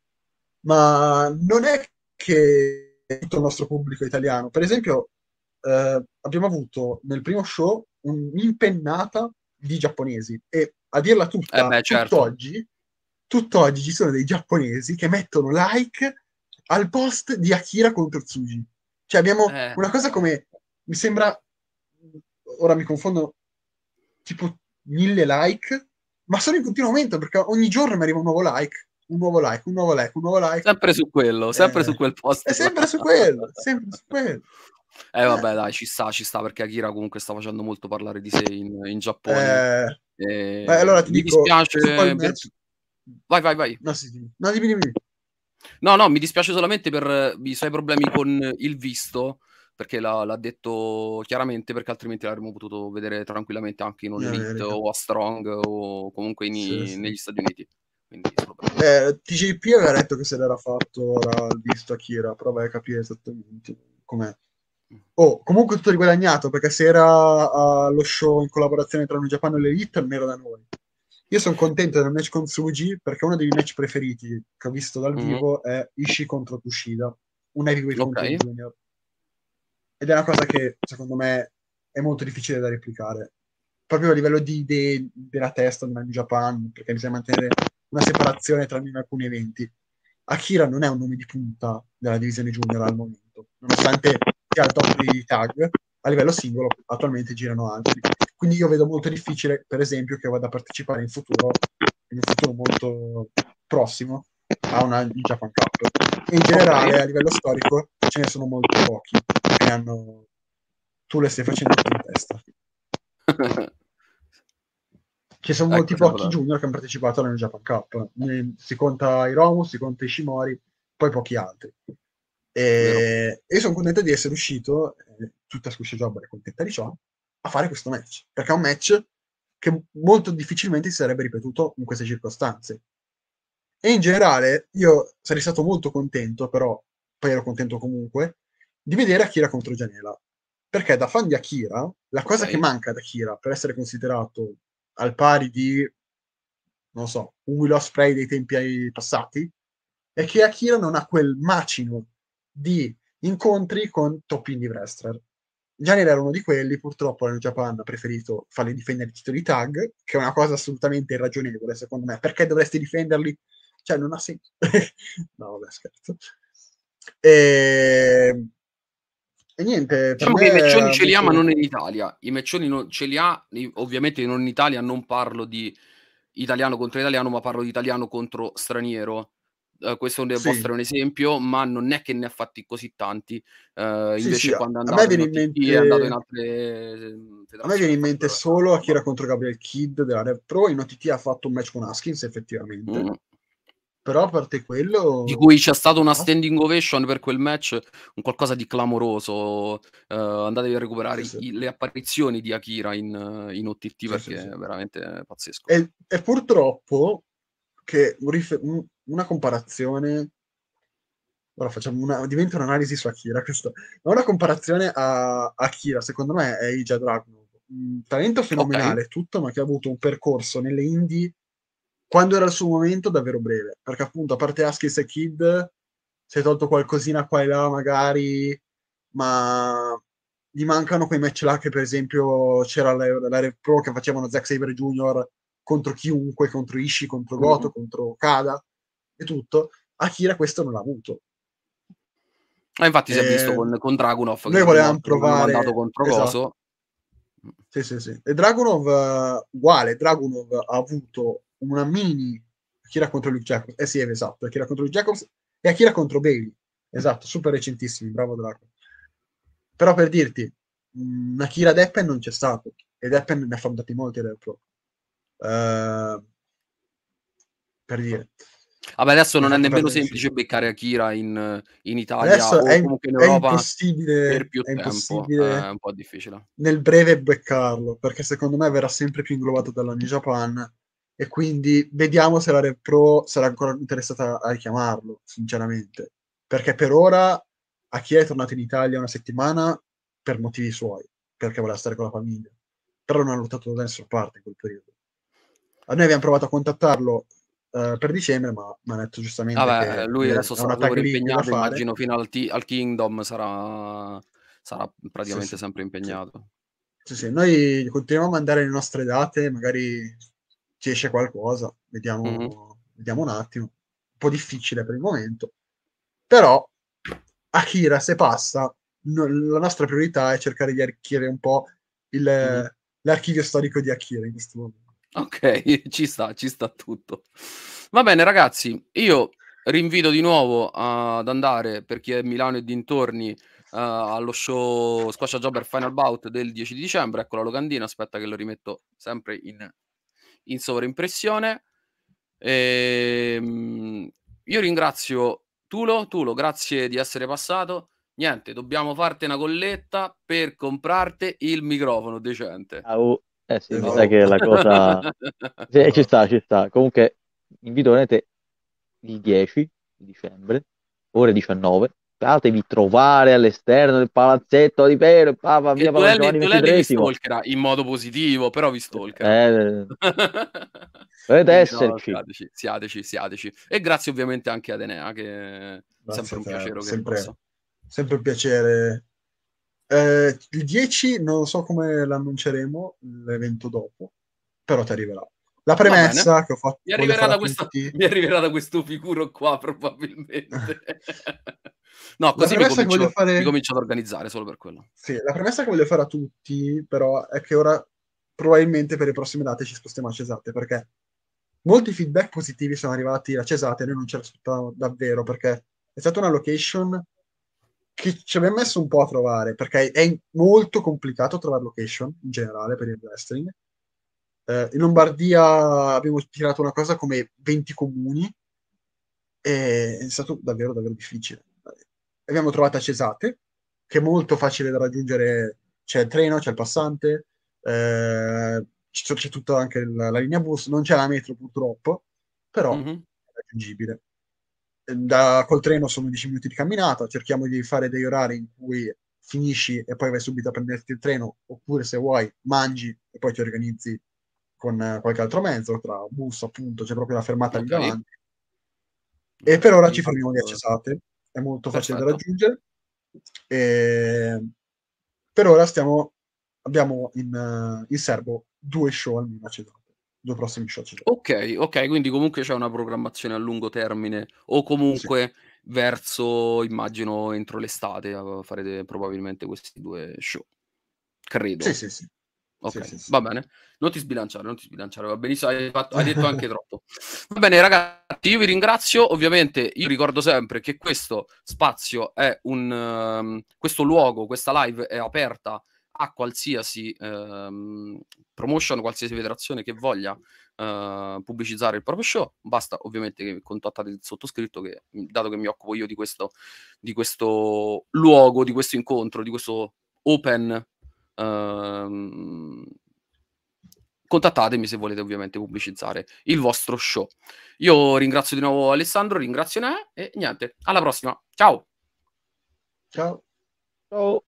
Ma non è che tutto il nostro pubblico è italiano. Per esempio, abbiamo avuto nel primo show un'impennata di giapponesi e a dirla tutta,
Certo.
tutt'oggi ci sono dei giapponesi che mettono like al post di Akira contro Tsuji. Cioè abbiamo una cosa come, mi sembra, ora mi confondo, tipo 1000 like, ma sono in continuo aumento perché ogni giorno mi arriva un nuovo like, un nuovo like, un nuovo like, un nuovo like.
Sempre su quello, sempre su quel posto.
È sempre su quello, sempre su quello.
Vabbè, dai, ci sta, perché Akira comunque sta facendo molto parlare di sé in Giappone.
Allora ti
Mi
dico,
dispiace
su quel match...
Vai.
No, sì. No, dimmi.
No, mi dispiace solamente per i suoi problemi con il visto, perché l'ha detto chiaramente, perché altrimenti l'avremmo potuto vedere tranquillamente anche in
In
Elite
America.
o a Strong o comunque
Sì.
negli Stati Uniti. Quindi,
TJP aveva detto che se l'era fatto ora il visto Akira, però vai a capire esattamente com'è. Oh, comunque tutto riguadagnato, perché se era allo show in collaborazione tra New Japan e l'Elite, almeno da noi. Io sono contento del match con Tsuji, perché uno dei miei match preferiti che ho visto dal vivo è Ishii contro Kushida, un heavyweight contro un
ok.
junior. Ed è una cosa che, secondo me, è molto difficile da replicare. Proprio a livello di idee della testa della New Japan, perché bisogna mantenere una separazione tra alcuni eventi. Akira non è un nome di punta della divisione junior al momento, nonostante sia al top di tag, a livello singolo attualmente girano altri. Quindi io vedo molto difficile, per esempio, che vada a partecipare in un futuro molto prossimo, a una Japan Cup. E in generale, a livello storico, ce ne sono molto pochi che hanno... Tu le stai facendo tutto in testa. Ci sono molti pochi junior che hanno partecipato alla Japan Cup. Si conta Hiromu, si conta Ishimori, poi pochi altri. E io sono contento di essere uscito, tutta Squishy Job è contenta di ciò, a fare questo match. Perché è un match che molto difficilmente si sarebbe ripetuto in queste circostanze. E in generale io sarei stato molto contento, però poi ero contento comunque, di vedere Akira contro Janela. Perché da fan di Akira, la cosa che manca ad Akira per essere considerato al pari di, non so, un Will Ospreay dei tempi passati, è che Akira non ha quel macino di incontri con top indie wrestler. Janela era uno di quelli, purtroppo la New Japan ha preferito farli difendere i titoli tag, che è una cosa assolutamente irragionevole secondo me. Perché dovresti difenderli? Cioè, non ha senso. No, vabbè, scherzo. E niente, per
Diciamo che i
me
meccioni
era
ce li ha, ma
molto...
non in Italia. I meccioni non ce li ha, ovviamente non in Italia, non parlo di italiano contro italiano, ma parlo di italiano contro straniero. Questo può
Sì,
essere un esempio, ma non è che ne ha fatti così tanti.
sì.
Invece quando è
A me
andato in
viene in
OTT, è andato in
mente...
altre
A me viene
federazioni, ha
in
fatto
mente solo Akira contro Gabriel Kidd della Rev Pro. In OTT ha fatto un match con Haskins, effettivamente. Però a parte
di
quello...
cui c'è stata una
basta.
standing ovation per quel match, un qualcosa di clamoroso. Andatevi a recuperare
Sì.
le apparizioni di Akira in OTT, perché
Sì.
è veramente pazzesco.
E purtroppo che una comparazione... Ora diventa un'analisi su Akira questo. Ma una comparazione a Akira, secondo me, è Ilja Dragunov. Un talento
Ok.
fenomenale, tutto, ma che ha avuto un percorso nelle indie quando era il suo momento davvero breve. Perché appunto, a parte Askins e Kid, si è tolto qualcosina qua e là, magari ma gli mancano quei match là che per esempio c'era la Rev Pro che facevano Zack Sabre Jr. contro chiunque, contro Ishii, contro Goto, contro Kada e tutto. Akira questo non l'ha avuto.
Infatti si è visto con Dragunov che
Noi
la prima
volevamo
volta che l'hanno mandato
provare,
contro
esatto.
Coso.
Sì. E Dragunov uguale, Dragunov ha avuto una mini Akira contro Luke Jacobs. Sì, esatto, Akira contro Luke Jacobs e Akira contro Bailey. Esatto, super recentissimi, bravo Dragunov. Però per dirti, Akira Deppen non c'è stato e Deppen ne ha affrontati molti Rev Pro. Per dire.
Vabbè, adesso non è
fatto
nemmeno
perdere
semplice beccare Akira in Italia
Adesso
o comunque in Europa per più
è
tempo, è
impossibile
un po' difficile.
nel breve beccarlo, perché secondo me verrà sempre più inglobato dalla New Japan e quindi vediamo se la Rev Pro sarà ancora interessata a richiamarlo, sinceramente. Perché per ora Akira è tornato in Italia una settimana per motivi suoi, perché voleva stare con la famiglia. Però non ha lottato da nessuna parte in quel periodo. Noi abbiamo provato a contattarlo per dicembre, ma mi ha detto giustamente
Vabbè,
che
lui adesso
è una
sarà
tag
super
league da
impegnato,
fare.
immagino fino al Kingdom sarà praticamente
Sì.
sempre impegnato.
Sì. Noi continuiamo a mandare le nostre date, magari ci esce qualcosa, vediamo un attimo. Un po' difficile per il momento, però Akira se passa, la nostra priorità è cercare di arricchire un po' l'archivio storico di Akira in questo momento.
Ok, ci sta tutto. Va bene ragazzi, io rinvito di nuovo ad andare, per chi è Milano e dintorni, allo show Squascia Jobber Final Bout del 10 di dicembre. Ecco la locandina, aspetta che lo rimetto sempre in sovraimpressione. Io ringrazio Tulo, grazie di essere passato. Niente, dobbiamo farti una colletta per comprarti il microfono decente.
Sì, mi sa che la cosa... Sì, ci sta. Comunque, invito veramente il 10 di dicembre, ore 19. Fatevi trovare all'esterno del palazzetto di Pero, Papa,
Che
via Papa Giovanni
Tulelli vi
XXIII.
stalkerà in modo positivo, però vi stalkerà.
Dovete
Quindi no,
esserci.
siateci. E grazie ovviamente anche ad Enea, che è sempre
Grazie a
un
te,
piacere che ripossa.
sempre un piacere. Il 10 non so come l'annunceremo, l'evento dopo, però ti arriverà. La
Va bene.
premessa che voglio fare a tutti...
Mi arriverà da questo figuro qua probabilmente. No,
La
così
premessa che voglio
mi
fare...
comincio ad organizzare solo per quello.
Sì, la premessa che voglio fare a tutti, però, è che ora probabilmente per le prossime date ci spostiamo a Cesate, perché molti feedback positivi sono arrivati a Cesate e noi non ce l'aspettavamo davvero, perché è stata una location che ci abbiamo messo un po' a trovare, perché è molto complicato trovare location in generale per il wrestling. In Lombardia abbiamo tirato una cosa come 20 comuni e è stato davvero, davvero difficile. Abbiamo trovato a Cesate, che è molto facile da raggiungere, c'è il treno, c'è il passante, c'è tutta anche la linea bus, non c'è la metro purtroppo, però è raggiungibile. Col treno sono 10 minuti di camminata, cerchiamo di fare degli orari in cui finisci e poi vai subito a prenderti il treno, oppure se vuoi mangi e poi ti organizzi con qualche altro mezzo, tra bus appunto, c'è proprio la fermata lì
Ok.
davanti. E per ora
Quindi
ci fermiamo lì a Cesate, è molto facile da
perfetto.
raggiungere. E per ora abbiamo in serbo 2 show almeno a Cesate, 2 prossimi show a Cesate.
Ok, quindi comunque c'è una programmazione a lungo termine o
Sì.
comunque verso, immagino, entro l'estate farete probabilmente questi 2 show. Credo.
Sì.
Ok, va bene. Non ti sbilanciare, va benissimo, hai detto anche troppo. Va bene ragazzi, io vi ringrazio, ovviamente io ricordo sempre che questo spazio è questo luogo, questa live è aperta a qualsiasi promotion, qualsiasi federazione che voglia pubblicizzare il proprio show, basta ovviamente che contattate il sottoscritto che, dato che mi occupo io di questo luogo, di questo incontro, di questo open, contattatemi se volete ovviamente pubblicizzare il vostro show. Io ringrazio di nuovo Alessandro, ringrazio Ne e niente, alla prossima. Ciao!
Ciao!
Ciao!